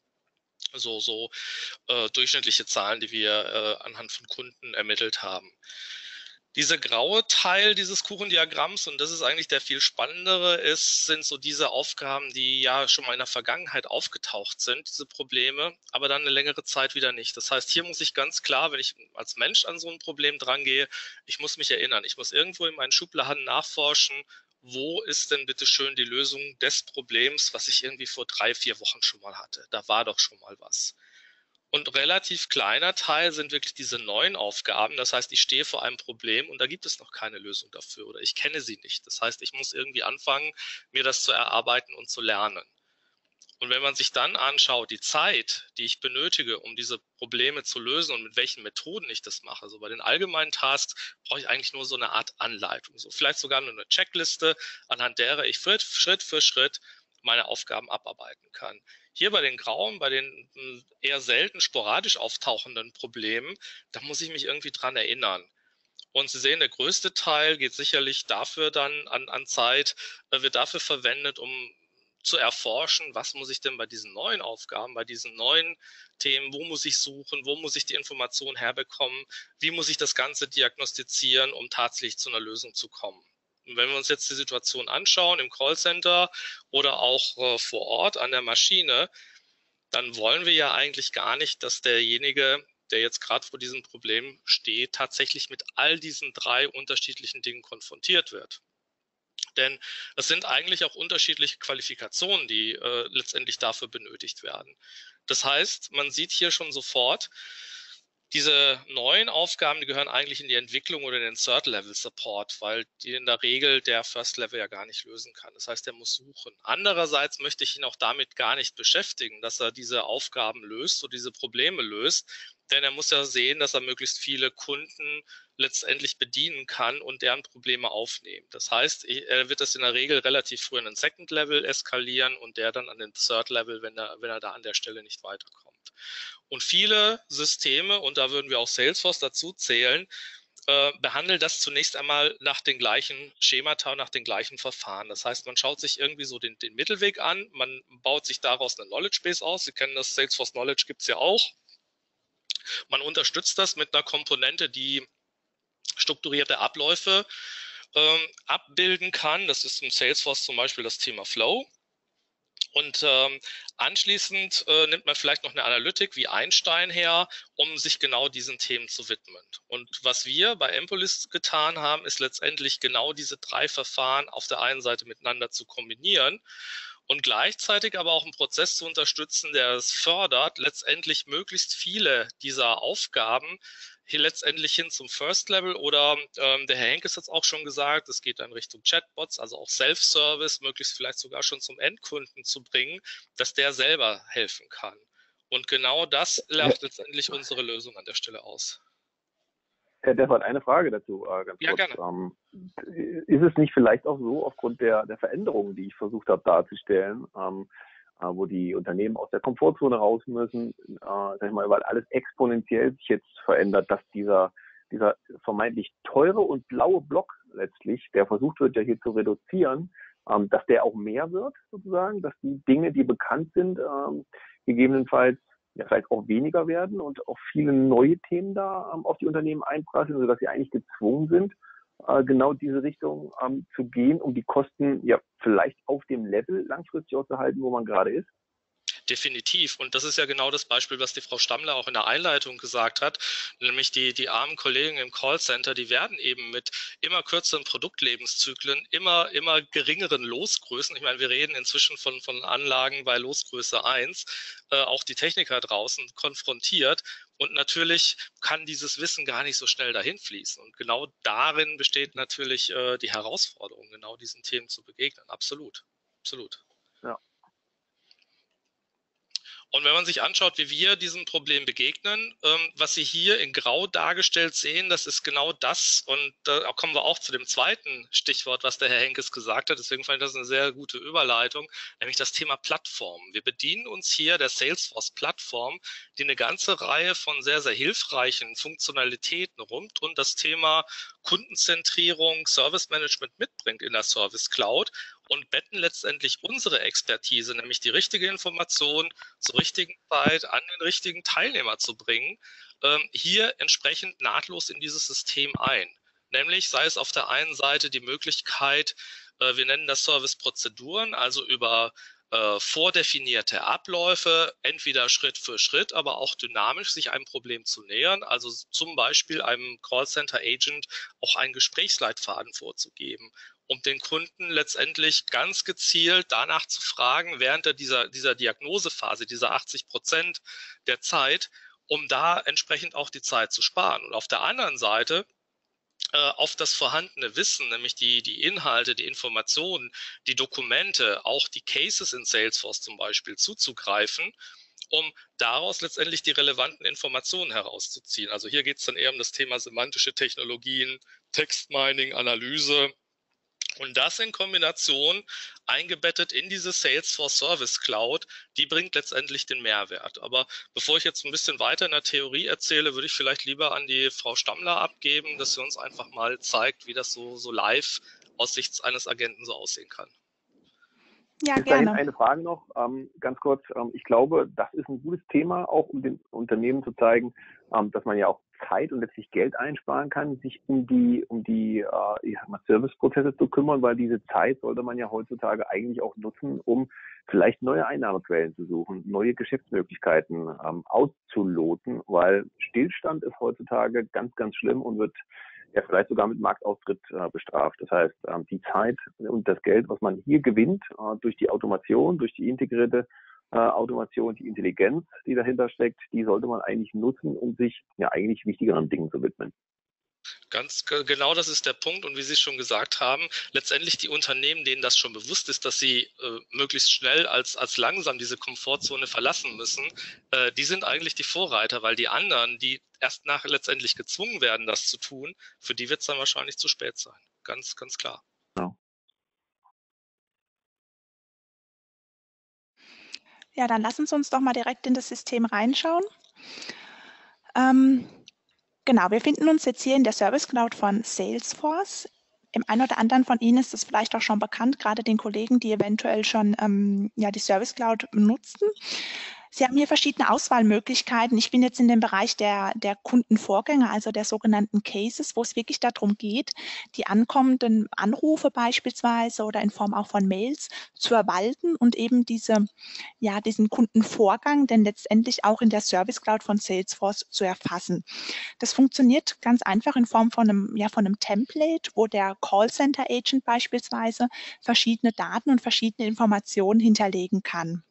durchschnittliche Zahlen, die wir anhand von Kunden ermittelt haben. Dieser graue Teil dieses Kuchendiagramms, und das ist eigentlich der viel spannendere, sind so diese Aufgaben, die ja schon mal in der Vergangenheit aufgetaucht sind, diese Probleme, aber dann eine längere Zeit wieder nicht. Das heißt, hier muss ich ganz klar, wenn ich als Mensch an so ein Problem drangehe, ich muss mich erinnern, ich muss irgendwo in meinen Schubladen nachforschen, wo ist denn bitte schön die Lösung des Problems, was ich irgendwie vor 3-4 Wochen schon mal hatte. Da war doch schon mal was. Und relativ kleiner Teil sind wirklich diese neuen Aufgaben. Das heißt, ich stehe vor einem Problem und da gibt es noch keine Lösung dafür oder ich kenne sie nicht. Das heißt, ich muss irgendwie anfangen, mir das zu erarbeiten und zu lernen. Und wenn man sich dann anschaut, die Zeit, die ich benötige, um diese Probleme zu lösen und mit welchen Methoden ich das mache, so bei den allgemeinen Tasks brauche ich eigentlich nur so eine Art Anleitung, so vielleicht sogar nur eine Checkliste, anhand derer ich Schritt für Schritt meine Aufgaben abarbeiten kann. Hier bei den grauen, bei den eher selten sporadisch auftauchenden Problemen, da muss ich mich irgendwie dran erinnern. Und Sie sehen, der größte Teil geht sicherlich dafür dann an Zeit, wird dafür verwendet, um zu erforschen, was muss ich denn bei diesen neuen Aufgaben, bei diesen neuen Themen, wo muss ich suchen, wo muss ich die Information herbekommen, wie muss ich das Ganze diagnostizieren, um tatsächlich zu einer Lösung zu kommen. Und wenn wir uns jetzt die Situation anschauen im Callcenter oder auch vor Ort an der Maschine, dann wollen wir ja eigentlich gar nicht, dass derjenige, der jetzt gerade vor diesem Problem steht, tatsächlich mit all diesen 3 unterschiedlichen Dingen konfrontiert wird. Denn es sind eigentlich auch unterschiedliche Qualifikationen, die letztendlich dafür benötigt werden. Das heißt, man sieht hier schon sofort, diese neuen Aufgaben, die gehören eigentlich in die Entwicklung oder in den Third-Level-Support, weil die in der Regel der First-Level ja gar nicht lösen kann. Das heißt, er muss suchen. Andererseits möchte ich ihn auch damit gar nicht beschäftigen, dass er diese Aufgaben löst oder diese Probleme löst, denn er muss ja sehen, dass er möglichst viele Kunden letztendlich bedienen kann und deren Probleme aufnehmen. Das heißt, er wird das in der Regel relativ früh in den Second Level eskalieren und der dann an den Third Level, wenn er da an der Stelle nicht weiterkommt. Und viele Systeme, und da würden wir auch Salesforce dazu zählen, behandeln das zunächst einmal nach den gleichen Schemata, nach den gleichen Verfahren. Das heißt, man schaut sich irgendwie so den Mittelweg an, man baut sich daraus eine Knowledge Base aus. Sie kennen das, Salesforce Knowledge gibt es ja auch. Man unterstützt das mit einer Komponente, die strukturierte Abläufe abbilden kann. Das ist im Salesforce zum Beispiel das Thema Flow. Und anschließend nimmt man vielleicht noch eine Analytik wie Einstein her, um sich genau diesen Themen zu widmen. Und was wir bei Empolis getan haben, ist letztendlich genau diese 3 Verfahren auf der einen Seite miteinander zu kombinieren und gleichzeitig aber auch einen Prozess zu unterstützen, der es fördert, letztendlich möglichst viele dieser Aufgaben hier letztendlich hin zum First Level oder der Herr Henkes hat es auch schon gesagt, es geht dann Richtung Chatbots, also auch Self-Service, möglichst vielleicht sogar schon zum Endkunden zu bringen, dass der selber helfen kann. Und genau das macht letztendlich unsere Lösung an der Stelle aus. Herr Deffert, eine Frage dazu, ganz ja, kurz. Gerne. Ist es nicht vielleicht auch so, aufgrund der Veränderungen, die ich versucht habe darzustellen, wo die Unternehmen aus der Komfortzone raus müssen, sag ich mal, weil alles exponentiell sich jetzt verändert, dass dieser vermeintlich teure und blaue Block letztlich, der versucht wird ja hier zu reduzieren, dass der auch mehr wird sozusagen, dass die Dinge, die bekannt sind, gegebenenfalls ja vielleicht auch weniger werden und auch viele neue Themen da auf die Unternehmen einprasseln, sodass sie eigentlich gezwungen sind, genau diese Richtung zu gehen, um die Kosten ja vielleicht auf dem Level langfristig auch zu halten, wo man gerade ist? Definitiv. Und das ist ja genau das Beispiel, was die Frau Stammler auch in der Einleitung gesagt hat, nämlich die armen Kollegen im Callcenter, die werden eben mit immer kürzeren Produktlebenszyklen, immer geringeren Losgrößen, ich meine, wir reden inzwischen von Anlagen bei Losgröße 1, auch die Techniker draußen konfrontiert. Und natürlich kann dieses Wissen gar nicht so schnell dahin fließen. Und genau darin besteht natürlich die Herausforderung, genau diesen Themen zu begegnen. Absolut. Absolut. Ja. Und wenn man sich anschaut, wie wir diesem Problem begegnen, was Sie hier in Grau dargestellt sehen, das ist genau das. Und da kommen wir auch zu dem zweiten Stichwort, was der Herr Henkes gesagt hat. Deswegen fand ich das eine sehr gute Überleitung, nämlich das Thema Plattform. Wir bedienen uns hier der Salesforce-Plattform, die eine ganze Reihe von sehr, sehr hilfreichen Funktionalitäten rund um das Thema Kundenzentrierung, Service Management mitbringt in der Service Cloud und betten letztendlich unsere Expertise, nämlich die richtige Information zur richtigen Zeit an den richtigen Teilnehmer zu bringen, hier entsprechend nahtlos in dieses System ein. Nämlich sei es auf der einen Seite die Möglichkeit, wir nennen das Serviceprozeduren, also über vordefinierte Abläufe, entweder Schritt für Schritt, aber auch dynamisch sich einem Problem zu nähern, also zum Beispiel einem Callcenter-Agent auch einen Gesprächsleitfaden vorzugeben um den Kunden letztendlich ganz gezielt danach zu fragen, während dieser Diagnosephase, dieser 80% der Zeit, um da entsprechend auch die Zeit zu sparen. Und auf der anderen Seite auf das vorhandene Wissen, nämlich die Inhalte, die Informationen, die Dokumente, auch die Cases in Salesforce zum Beispiel zuzugreifen, um daraus letztendlich die relevanten Informationen herauszuziehen. Also hier geht es dann eher um das Thema semantische Technologien, Textmining, Analyse, und das in Kombination eingebettet in diese Salesforce Service Cloud, die bringt letztendlich den Mehrwert. Aber bevor ich jetzt ein bisschen weiter in der Theorie erzähle, würde ich vielleicht lieber an die Frau Stammler abgeben, dass sie uns einfach mal zeigt, wie das so live aus Sicht eines Agenten so aussehen kann. Ja, Bis dahin gerne. eine Frage noch, ganz kurz. Ich glaube, das ist ein gutes Thema, auch um den Unternehmen zu zeigen, dass man ja auch Zeit und letztlich Geld einsparen kann, sich um die Serviceprozesse zu kümmern, weil diese Zeit sollte man ja heutzutage eigentlich auch nutzen, um vielleicht neue Einnahmequellen zu suchen, neue Geschäftsmöglichkeiten auszuloten, weil Stillstand ist heutzutage ganz, ganz schlimm und wird ja vielleicht sogar mit Marktaustritt bestraft. Das heißt, die Zeit und das Geld, was man hier gewinnt, durch die Automation, durch die integrierte Automation, die Intelligenz, die dahinter steckt, die sollte man eigentlich nutzen, um sich ja eigentlich wichtigeren Dingen zu widmen. Ganz genau, das ist der Punkt. Und wie Sie schon gesagt haben, letztendlich die Unternehmen, denen das schon bewusst ist, dass sie möglichst schnell als langsam diese Komfortzone verlassen müssen, die sind eigentlich die Vorreiter, weil die anderen, die erst letztendlich gezwungen werden, das zu tun, für die wird es dann wahrscheinlich zu spät sein. Ganz, ganz klar. Ja. Ja, dann lassen Sie uns doch mal direkt in das System reinschauen. Genau, wir finden uns jetzt hier in der Service Cloud von Salesforce. Dem einen oder anderen von Ihnen ist das vielleicht auch schon bekannt, gerade den Kollegen, die eventuell schon die Service Cloud nutzen. Sie haben hier verschiedene Auswahlmöglichkeiten. Ich bin jetzt in dem Bereich der Kundenvorgänge, also der sogenannten Cases, wo es wirklich darum geht, die ankommenden Anrufe beispielsweise oder in Form auch von Mails zu verwalten und eben diesen Kundenvorgang dann letztendlich auch in der Service Cloud von Salesforce zu erfassen. Das funktioniert ganz einfach in Form von einem Template, wo der Callcenter Agent beispielsweise verschiedene Daten und verschiedene Informationen hinterlegen kann.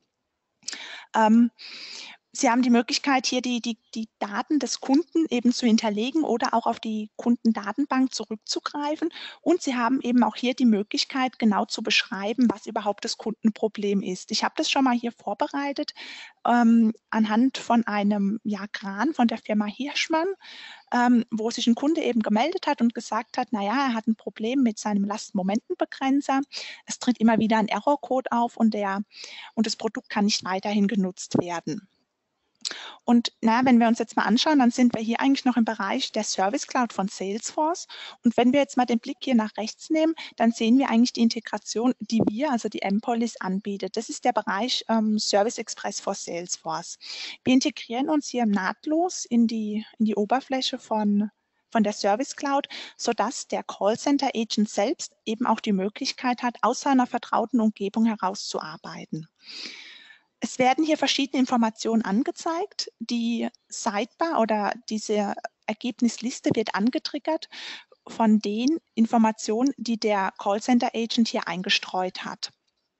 Sie haben die Möglichkeit, hier die Daten des Kunden eben zu hinterlegen oder auch auf die Kundendatenbank zurückzugreifen. Und Sie haben eben auch hier die Möglichkeit, genau zu beschreiben, was überhaupt das Kundenproblem ist. Ich habe das schon mal hier vorbereitet anhand von einem Kran von der Firma Hirschmann, wo sich ein Kunde eben gemeldet hat und gesagt hat, naja, er hat ein Problem mit seinem Lastmomentenbegrenzer. Es tritt immer wieder ein Errorcode auf und das Produkt kann nicht weiterhin genutzt werden. Und wenn wir uns jetzt mal anschauen, dann sind wir hier eigentlich noch im Bereich der Service Cloud von Salesforce. Und wenn wir jetzt mal den Blick hier nach rechts nehmen, dann sehen wir eigentlich die Integration, die wir, also die mPolice, anbietet. Das ist der Bereich Service Express for Salesforce. Wir integrieren uns hier nahtlos in die Oberfläche von der Service Cloud, sodass der Callcenter Agent selbst eben auch die Möglichkeit hat, aus seiner vertrauten Umgebung heraus zu arbeiten. Es werden hier verschiedene Informationen angezeigt. Die Sidebar oder diese Ergebnisliste wird angetriggert von den Informationen, die der Callcenter Agent hier eingestreut hat.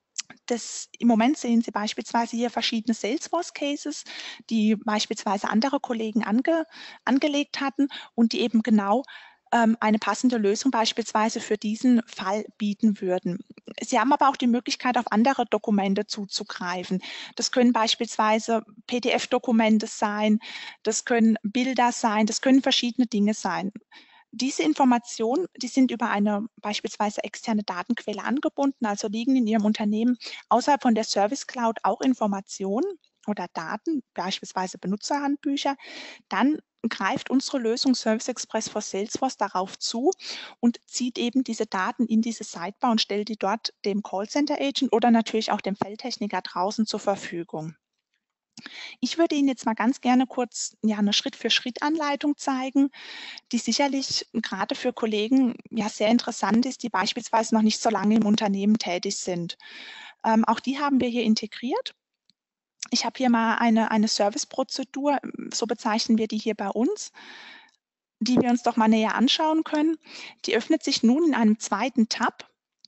Im Moment sehen Sie beispielsweise hier verschiedene Salesforce Cases, die beispielsweise andere Kollegen angelegt hatten und die eben genau eine passende Lösung beispielsweise für diesen Fall bieten würden. Sie haben aber auch die Möglichkeit, auf andere Dokumente zuzugreifen. Das können beispielsweise PDF-Dokumente sein, das können Bilder sein, das können verschiedene Dinge sein. Diese Informationen, die sind über eine beispielsweise externe Datenquelle angebunden, also liegen in Ihrem Unternehmen außerhalb von der Service Cloud auch Informationen oder Daten, beispielsweise Benutzerhandbücher. Dann greift unsere Lösung Service Express for Salesforce darauf zu und zieht eben diese Daten in diese Sidebar und stellt die dort dem Callcenter Agent oder natürlich auch dem Feldtechniker draußen zur Verfügung. Ich würde Ihnen jetzt mal ganz gerne kurz eine Schritt-für-Schritt-Anleitung zeigen, die sicherlich gerade für Kollegen sehr interessant ist, die beispielsweise noch nicht so lange im Unternehmen tätig sind. Auch die haben wir hier integriert. Ich habe hier mal eine Serviceprozedur, so bezeichnen wir die hier bei uns, die wir uns doch mal näher anschauen können. Die öffnet sich nun in einem zweiten Tab.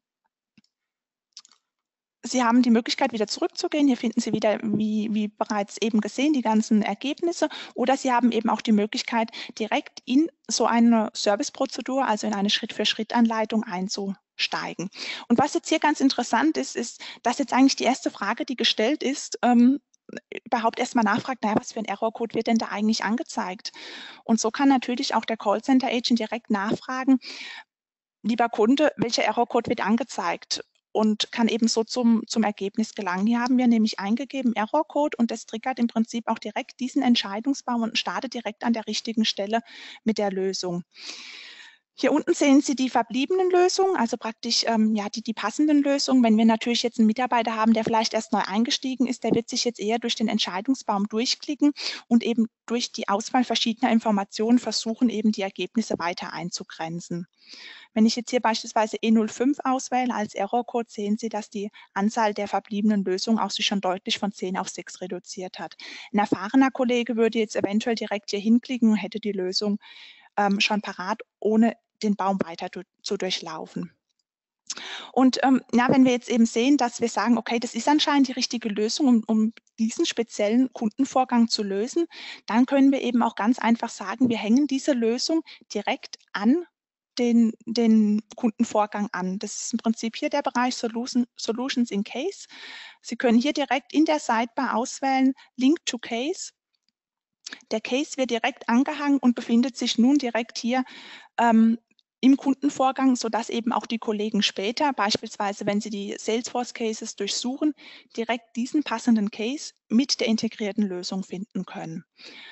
Sie haben die Möglichkeit, wieder zurückzugehen. Hier finden Sie wieder, wie bereits eben gesehen, die ganzen Ergebnisse. Oder Sie haben eben auch die Möglichkeit, direkt in so eine Serviceprozedur, also in eine Schritt-für-Schritt-Anleitung einzusteigen. Und was jetzt hier ganz interessant ist, ist, dass jetzt eigentlich die erste Frage, die gestellt ist, überhaupt erstmal nachfragt, naja, was für ein Errorcode wird denn da eigentlich angezeigt? Und so kann natürlich auch der Callcenter-Agent direkt nachfragen, lieber Kunde, welcher Errorcode wird angezeigt? Und kann eben so zum Ergebnis gelangen. Hier haben wir nämlich eingegeben Errorcode und das triggert im Prinzip auch direkt diesen Entscheidungsbaum und startet direkt an der richtigen Stelle mit der Lösung. Hier unten sehen Sie die verbliebenen Lösungen, also praktisch ja, die passenden Lösungen. Wenn wir natürlich jetzt einen Mitarbeiter haben, der vielleicht erst neu eingestiegen ist, der wird sich jetzt eher durch den Entscheidungsbaum durchklicken und eben durch die Auswahl verschiedener Informationen versuchen, eben die Ergebnisse weiter einzugrenzen. Wenn ich jetzt hier beispielsweise E05 auswähle als Errorcode, sehen Sie, dass die Anzahl der verbliebenen Lösungen auch sich schon deutlich von 10 auf 6 reduziert hat. Ein erfahrener Kollege würde jetzt eventuell direkt hier hinklicken und hätte die Lösung schon parat, ohne den Baum weiter zu durchlaufen. Und ja, wenn wir jetzt eben sehen, dass wir sagen, okay, das ist anscheinend die richtige Lösung, um diesen speziellen Kundenvorgang zu lösen, dann können wir eben auch ganz einfach sagen, wir hängen diese Lösung direkt an den Kundenvorgang an. Das ist im Prinzip hier der Bereich Solutions in Case. Sie können hier direkt in der Sidebar auswählen, Link to Case. Der Case wird direkt angehangen und befindet sich nun direkt hier im Kundenvorgang, sodass eben auch die Kollegen später, beispielsweise wenn sie die Salesforce Cases durchsuchen, direkt diesen passenden Case mit der integrierten Lösung finden können.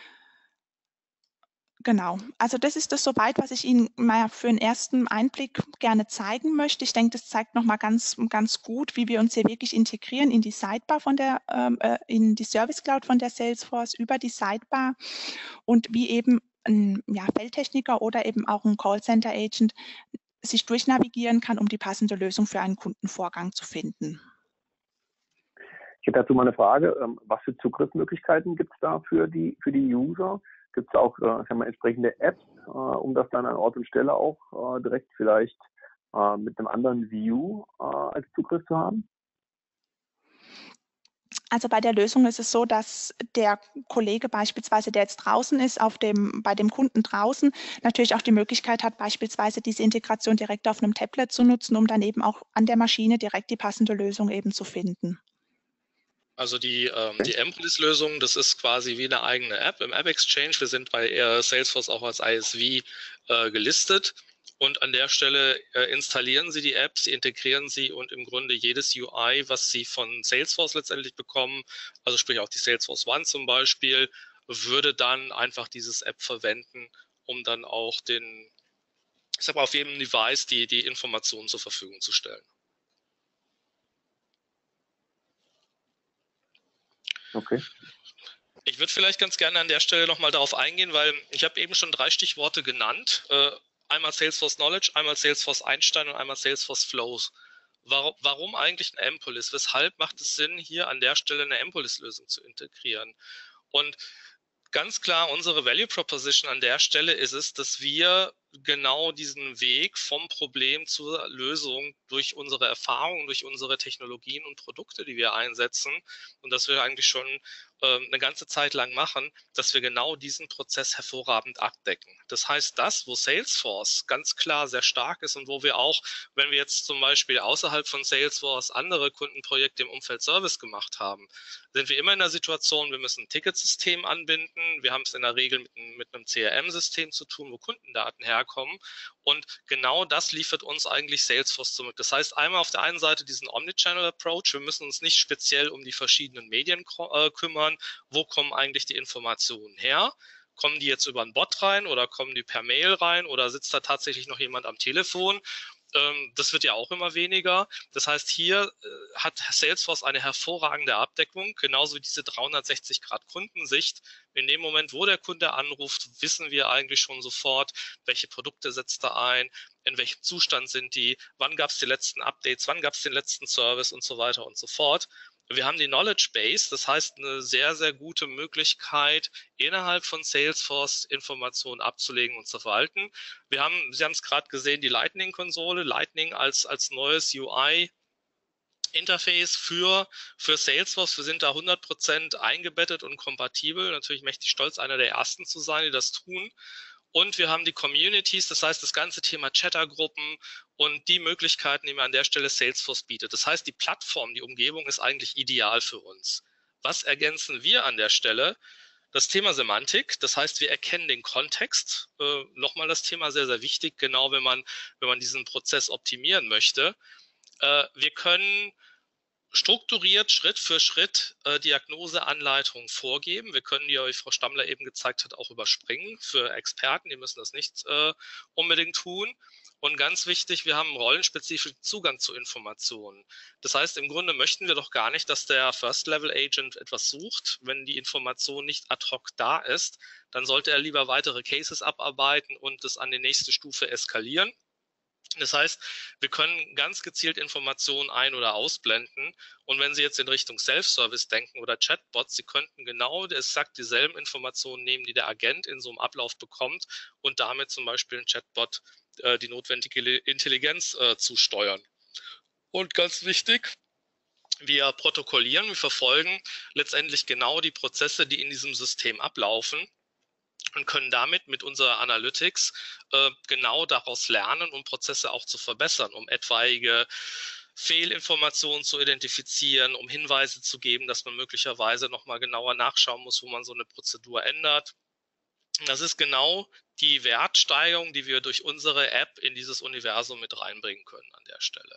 Genau, also das ist das soweit, was ich Ihnen mal für einen ersten Einblick gerne zeigen möchte. Ich denke, das zeigt nochmal ganz gut, wie wir uns hier wirklich integrieren in die Sidebar in die Service Cloud von der Salesforce über die Sidebar und wie eben ein Feldtechniker oder eben auch ein Callcenter Agent sich durchnavigieren kann, um die passende Lösung für einen Kundenvorgang zu finden. Ich hätte dazu mal eine Frage. Was für Zugriffsmöglichkeiten gibt es da für die User? Gibt es auch entsprechende Apps, um das dann an Ort und Stelle auch direkt vielleicht mit einem anderen View als Zugriff zu haben? Also bei der Lösung ist es so, dass der Kollege beispielsweise, der jetzt draußen ist, bei dem Kunden draußen, natürlich auch die Möglichkeit hat, beispielsweise diese Integration direkt auf einem Tablet zu nutzen, um dann eben auch an der Maschine direkt die passende Lösung eben zu finden. Also die Empolis-Lösung, das ist quasi wie eine eigene App im App Exchange. Wir sind bei Salesforce auch als ISV gelistet. Und an der Stelle installieren Sie die App, Sie integrieren sie und im Grunde jedes UI, was Sie von Salesforce letztendlich bekommen, also sprich auch die Salesforce One zum Beispiel, würde dann einfach dieses App verwenden, um dann auch auf jedem Device die Informationen zur Verfügung zu stellen. Okay. Ich würde vielleicht ganz gerne an der Stelle nochmal darauf eingehen, weil ich habe eben schon 3 Stichworte genannt. Einmal Salesforce Knowledge, einmal Salesforce Einstein und einmal Salesforce Flows. Warum eigentlich ein Empolis? Weshalb macht es Sinn, hier an der Stelle eine Empolis-Lösung zu integrieren? Und ganz klar, unsere Value Proposition an der Stelle ist es, dass wir genau diesen Weg vom Problem zur Lösung durch unsere Erfahrungen, durch unsere Technologien und Produkte, die wir einsetzen und dass wir eigentlich schon eine ganze Zeit lang machen, dass wir genau diesen Prozess hervorragend abdecken. Das heißt, das, wo Salesforce ganz klar sehr stark ist und wo wir auch, wenn wir jetzt zum Beispiel außerhalb von Salesforce andere Kundenprojekte im Umfeld Service gemacht haben, sind wir immer in der Situation, wir müssen ein Ticketsystem anbinden. Wir haben es in der Regel mit einem CRM-System zu tun, wo Kundendaten herkommen. Und genau das liefert uns eigentlich Salesforce zurück. Das heißt, einmal auf der einen Seite diesen Omnichannel-Approach. Wir müssen uns nicht speziell um die verschiedenen Medien kümmern. Wo kommen eigentlich die Informationen her? Kommen die jetzt über einen Bot rein oder kommen die per Mail rein oder sitzt da tatsächlich noch jemand am Telefon? Das wird ja auch immer weniger. Das heißt, hier hat Salesforce eine hervorragende Abdeckung, genauso wie diese 360-Grad-Kundensicht. In dem Moment, wo der Kunde anruft, wissen wir eigentlich schon sofort, welche Produkte setzt er ein, in welchem Zustand sind die, wann gab es die letzten Updates, wann gab es den letzten Service und so weiter und so fort. Wir haben die Knowledge Base, das heißt eine sehr, sehr gute Möglichkeit, innerhalb von Salesforce Informationen abzulegen und zu verwalten. Sie haben es gerade gesehen, die Lightning-Konsole, Lightning als neues UI Interface für Salesforce. Wir sind da 100% eingebettet und kompatibel. Natürlich mächtig stolz, einer der ersten zu sein, die das tun. Und wir haben die Communities, das heißt das ganze Thema Chattergruppen und die Möglichkeiten, die mir an der Stelle Salesforce bietet. Das heißt, die Plattform, die Umgebung ist eigentlich ideal für uns. Was ergänzen wir an der Stelle? Das Thema Semantik, das heißt, wir erkennen den Kontext. Nochmal das Thema sehr, sehr wichtig, genau wenn man diesen Prozess optimieren möchte. Wir können strukturiert Schritt für Schritt Diagnoseanleitungen vorgeben. Wir können die, wie Frau Stammler eben gezeigt hat, auch überspringen für Experten. Die müssen das nicht unbedingt tun. Und ganz wichtig, wir haben rollenspezifischen Zugang zu Informationen. Das heißt, im Grunde möchten wir doch gar nicht, dass der First-Level-Agent etwas sucht. Wenn die Information nicht ad hoc da ist, dann sollte er lieber weitere Cases abarbeiten und es an die nächste Stufe eskalieren. Das heißt, wir können ganz gezielt Informationen ein- oder ausblenden. Und wenn Sie jetzt in Richtung Self-Service denken oder Chatbots, Sie könnten genau exakt dieselben Informationen nehmen, die der Agent in so einem Ablauf bekommt und damit zum Beispiel ein Chatbot die notwendige Intelligenz zu steuern. Und ganz wichtig, wir protokollieren, wir verfolgen letztendlich genau die Prozesse, die in diesem System ablaufen und können damit mit unserer Analytics genau daraus lernen, um Prozesse auch zu verbessern, um etwaige Fehlinformationen zu identifizieren, um Hinweise zu geben, dass man möglicherweise nochmal genauer nachschauen muss, wo man so eine Prozedur ändert. Das ist genau die Wertsteigerung, die wir durch unsere App in dieses Universum mit reinbringen können an der Stelle.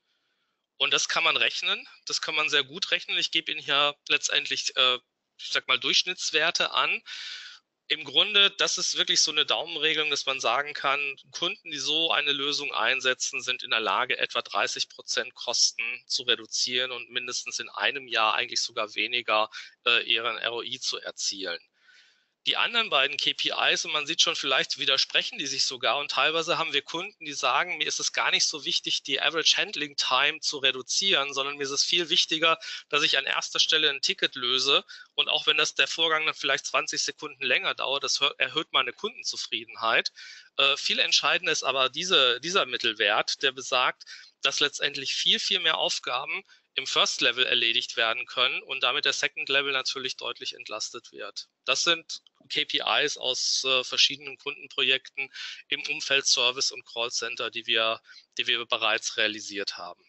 Und das kann man rechnen, das kann man sehr gut rechnen. Ich gebe Ihnen hier letztendlich, ich sag mal, Durchschnittswerte an. Im Grunde, das ist wirklich so eine Daumenregelung, dass man sagen kann, Kunden, die so eine Lösung einsetzen, sind in der Lage, etwa 30% Kosten zu reduzieren und mindestens in einem Jahr eigentlich sogar weniger ihren ROI zu erzielen. Die anderen beiden KPIs, und man sieht schon, vielleicht widersprechen die sich sogar, und teilweise haben wir Kunden, die sagen, mir ist es gar nicht so wichtig, die Average Handling Time zu reduzieren, sondern mir ist es viel wichtiger, dass ich an erster Stelle ein Ticket löse, und auch wenn das der Vorgang dann vielleicht 20 Sekunden länger dauert, das erhöht meine Kundenzufriedenheit. Viel entscheidender ist aber dieser Mittelwert, der besagt, dass letztendlich viel mehr Aufgaben im First Level erledigt werden können und damit der Second Level natürlich deutlich entlastet wird. Das sind KPIs aus verschiedenen Kundenprojekten im Umfeld Service und Callcenter, die wir bereits realisiert haben.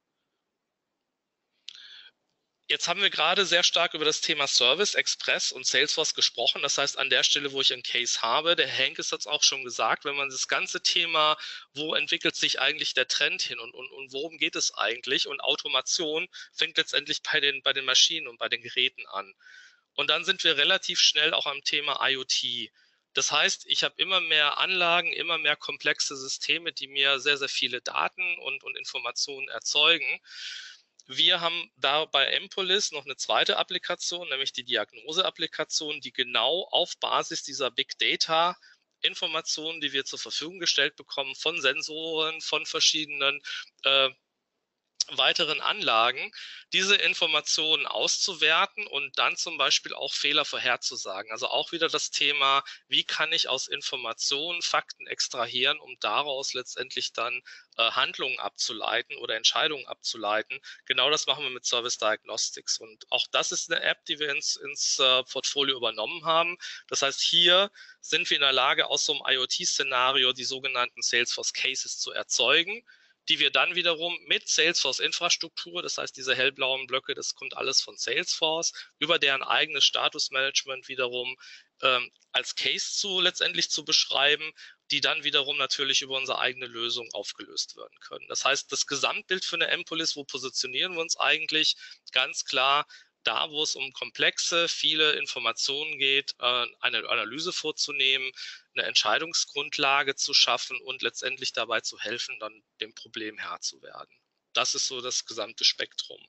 Jetzt haben wir gerade sehr stark über das Thema Service, Express und Salesforce gesprochen. Das heißt, an der Stelle, wo ich einen Case habe, der Henkes hat es auch schon gesagt, wenn man das ganze Thema, wo entwickelt sich eigentlich der Trend hin und worum geht es eigentlich? Und Automation fängt letztendlich bei den Maschinen und bei den Geräten an. Und dann sind wir relativ schnell auch am Thema IoT. Das heißt, ich habe immer mehr Anlagen, immer mehr komplexe Systeme, die mir sehr, sehr viele Daten und Informationen erzeugen. Wir haben da bei mPolis noch eine zweite Applikation, nämlich die Diagnose-Applikation, die genau auf Basis dieser Big Data Informationen, die wir zur Verfügung gestellt bekommen, von Sensoren, von verschiedenen weiteren Anlagen, diese Informationen auszuwerten und dann zum Beispiel auch Fehler vorherzusagen. Also auch wieder das Thema, wie kann ich aus Informationen Fakten extrahieren, um daraus letztendlich dann Handlungen abzuleiten oder Entscheidungen abzuleiten. Genau das machen wir mit Service Diagnostics. Und auch das ist eine App, die wir ins Portfolio übernommen haben. Das heißt, hier sind wir in der Lage, aus so einem IoT-Szenario die sogenannten Salesforce Cases zu erzeugen, die wir dann wiederum mit Salesforce-Infrastruktur, das heißt diese hellblauen Blöcke, das kommt alles von Salesforce, über deren eigenes Statusmanagement wiederum als Case letztendlich zu beschreiben, die dann wiederum natürlich über unsere eigene Lösung aufgelöst werden können. Das heißt, das Gesamtbild für eine mPolis, wo positionieren wir uns eigentlich? Ganz klar da, wo es um komplexe, viele Informationen geht, eine Analyse vorzunehmen, eine Entscheidungsgrundlage zu schaffen und letztendlich dabei zu helfen, dann dem Problem Herr zu werden. Das ist so das gesamte Spektrum.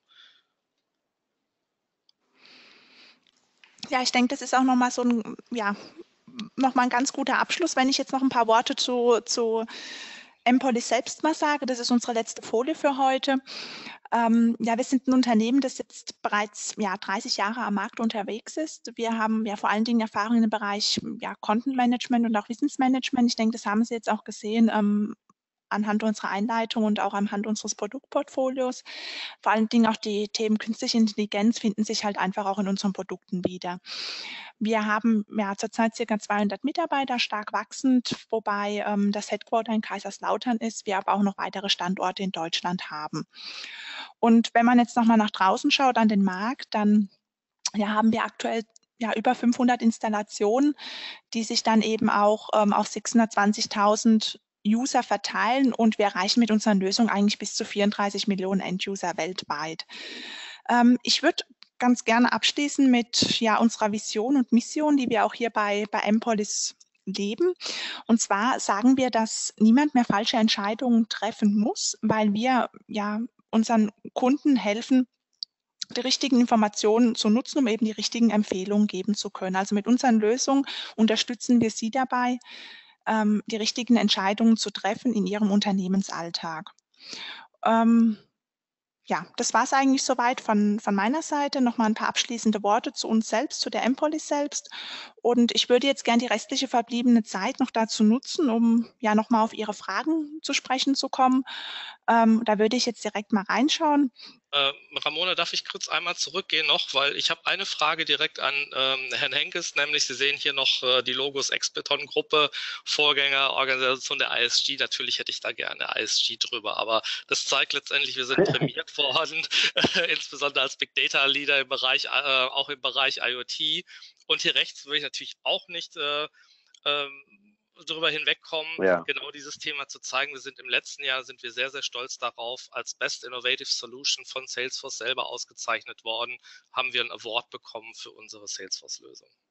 Ja, ich denke, das ist auch nochmal so ein, ja, nochmal ein ganz guter Abschluss. Wenn ich jetzt noch ein paar Worte zu mPolis selbst mal sage, das ist unsere letzte Folie für heute. Ja, wir sind ein Unternehmen, das jetzt bereits 30 Jahre am Markt unterwegs ist. Wir haben ja vor allen Dingen Erfahrung im Bereich Content Management und auch Wissensmanagement. Ich denke, das haben Sie jetzt auch gesehen. anhand unserer Einleitung und auch anhand unseres Produktportfolios. Vor allen Dingen auch die Themen künstliche Intelligenz finden sich halt einfach auch in unseren Produkten wieder. Wir haben ja zurzeit ca. 200 Mitarbeiter, stark wachsend, wobei das Headquarter in Kaiserslautern ist, wir aber auch noch weitere Standorte in Deutschland haben. Und wenn man jetzt nochmal nach draußen schaut an den Markt, dann ja, haben wir aktuell ja über 500 Installationen, die sich dann eben auch auf 620.000 User verteilen, und wir erreichen mit unseren Lösungen eigentlich bis zu 34 Millionen End-User weltweit. Ich würde ganz gerne abschließen mit ja, unserer Vision und Mission, die wir auch hier bei mPolis leben. Und zwar sagen wir, dass niemand mehr falsche Entscheidungen treffen muss, weil wir ja unseren Kunden helfen, die richtigen Informationen zu nutzen, um eben die richtigen Empfehlungen geben zu können. Also mit unseren Lösungen unterstützen wir Sie dabei, die richtigen Entscheidungen zu treffen in Ihrem Unternehmensalltag. Ja, das war es eigentlich soweit von meiner Seite. Nochmal ein paar abschließende Worte zu uns selbst, zu der mPolis selbst. Und ich würde jetzt gern die restliche verbliebene Zeit noch dazu nutzen, um ja nochmal auf Ihre Fragen zu sprechen zu kommen. Da würde ich jetzt direkt mal reinschauen. Ramona, darf ich kurz einmal zurückgehen noch, weil ich habe eine Frage direkt an Herrn Henkes, nämlich Sie sehen hier noch die Logos Expeton-Gruppe, Vorgängerorganisation der ISG. Natürlich hätte ich da gerne ISG drüber, aber das zeigt letztendlich, wir sind prämiert worden, insbesondere als Big Data Leader im Bereich, auch im Bereich IoT. Und hier rechts will ich natürlich auch nicht darüber hinwegkommen, genau dieses Thema zu zeigen. Wir sind im letzten Jahr, sind wir sehr, sehr stolz darauf, als Best Innovative Solution von Salesforce selber ausgezeichnet worden, haben wir einen Award bekommen für unsere Salesforce-Lösung.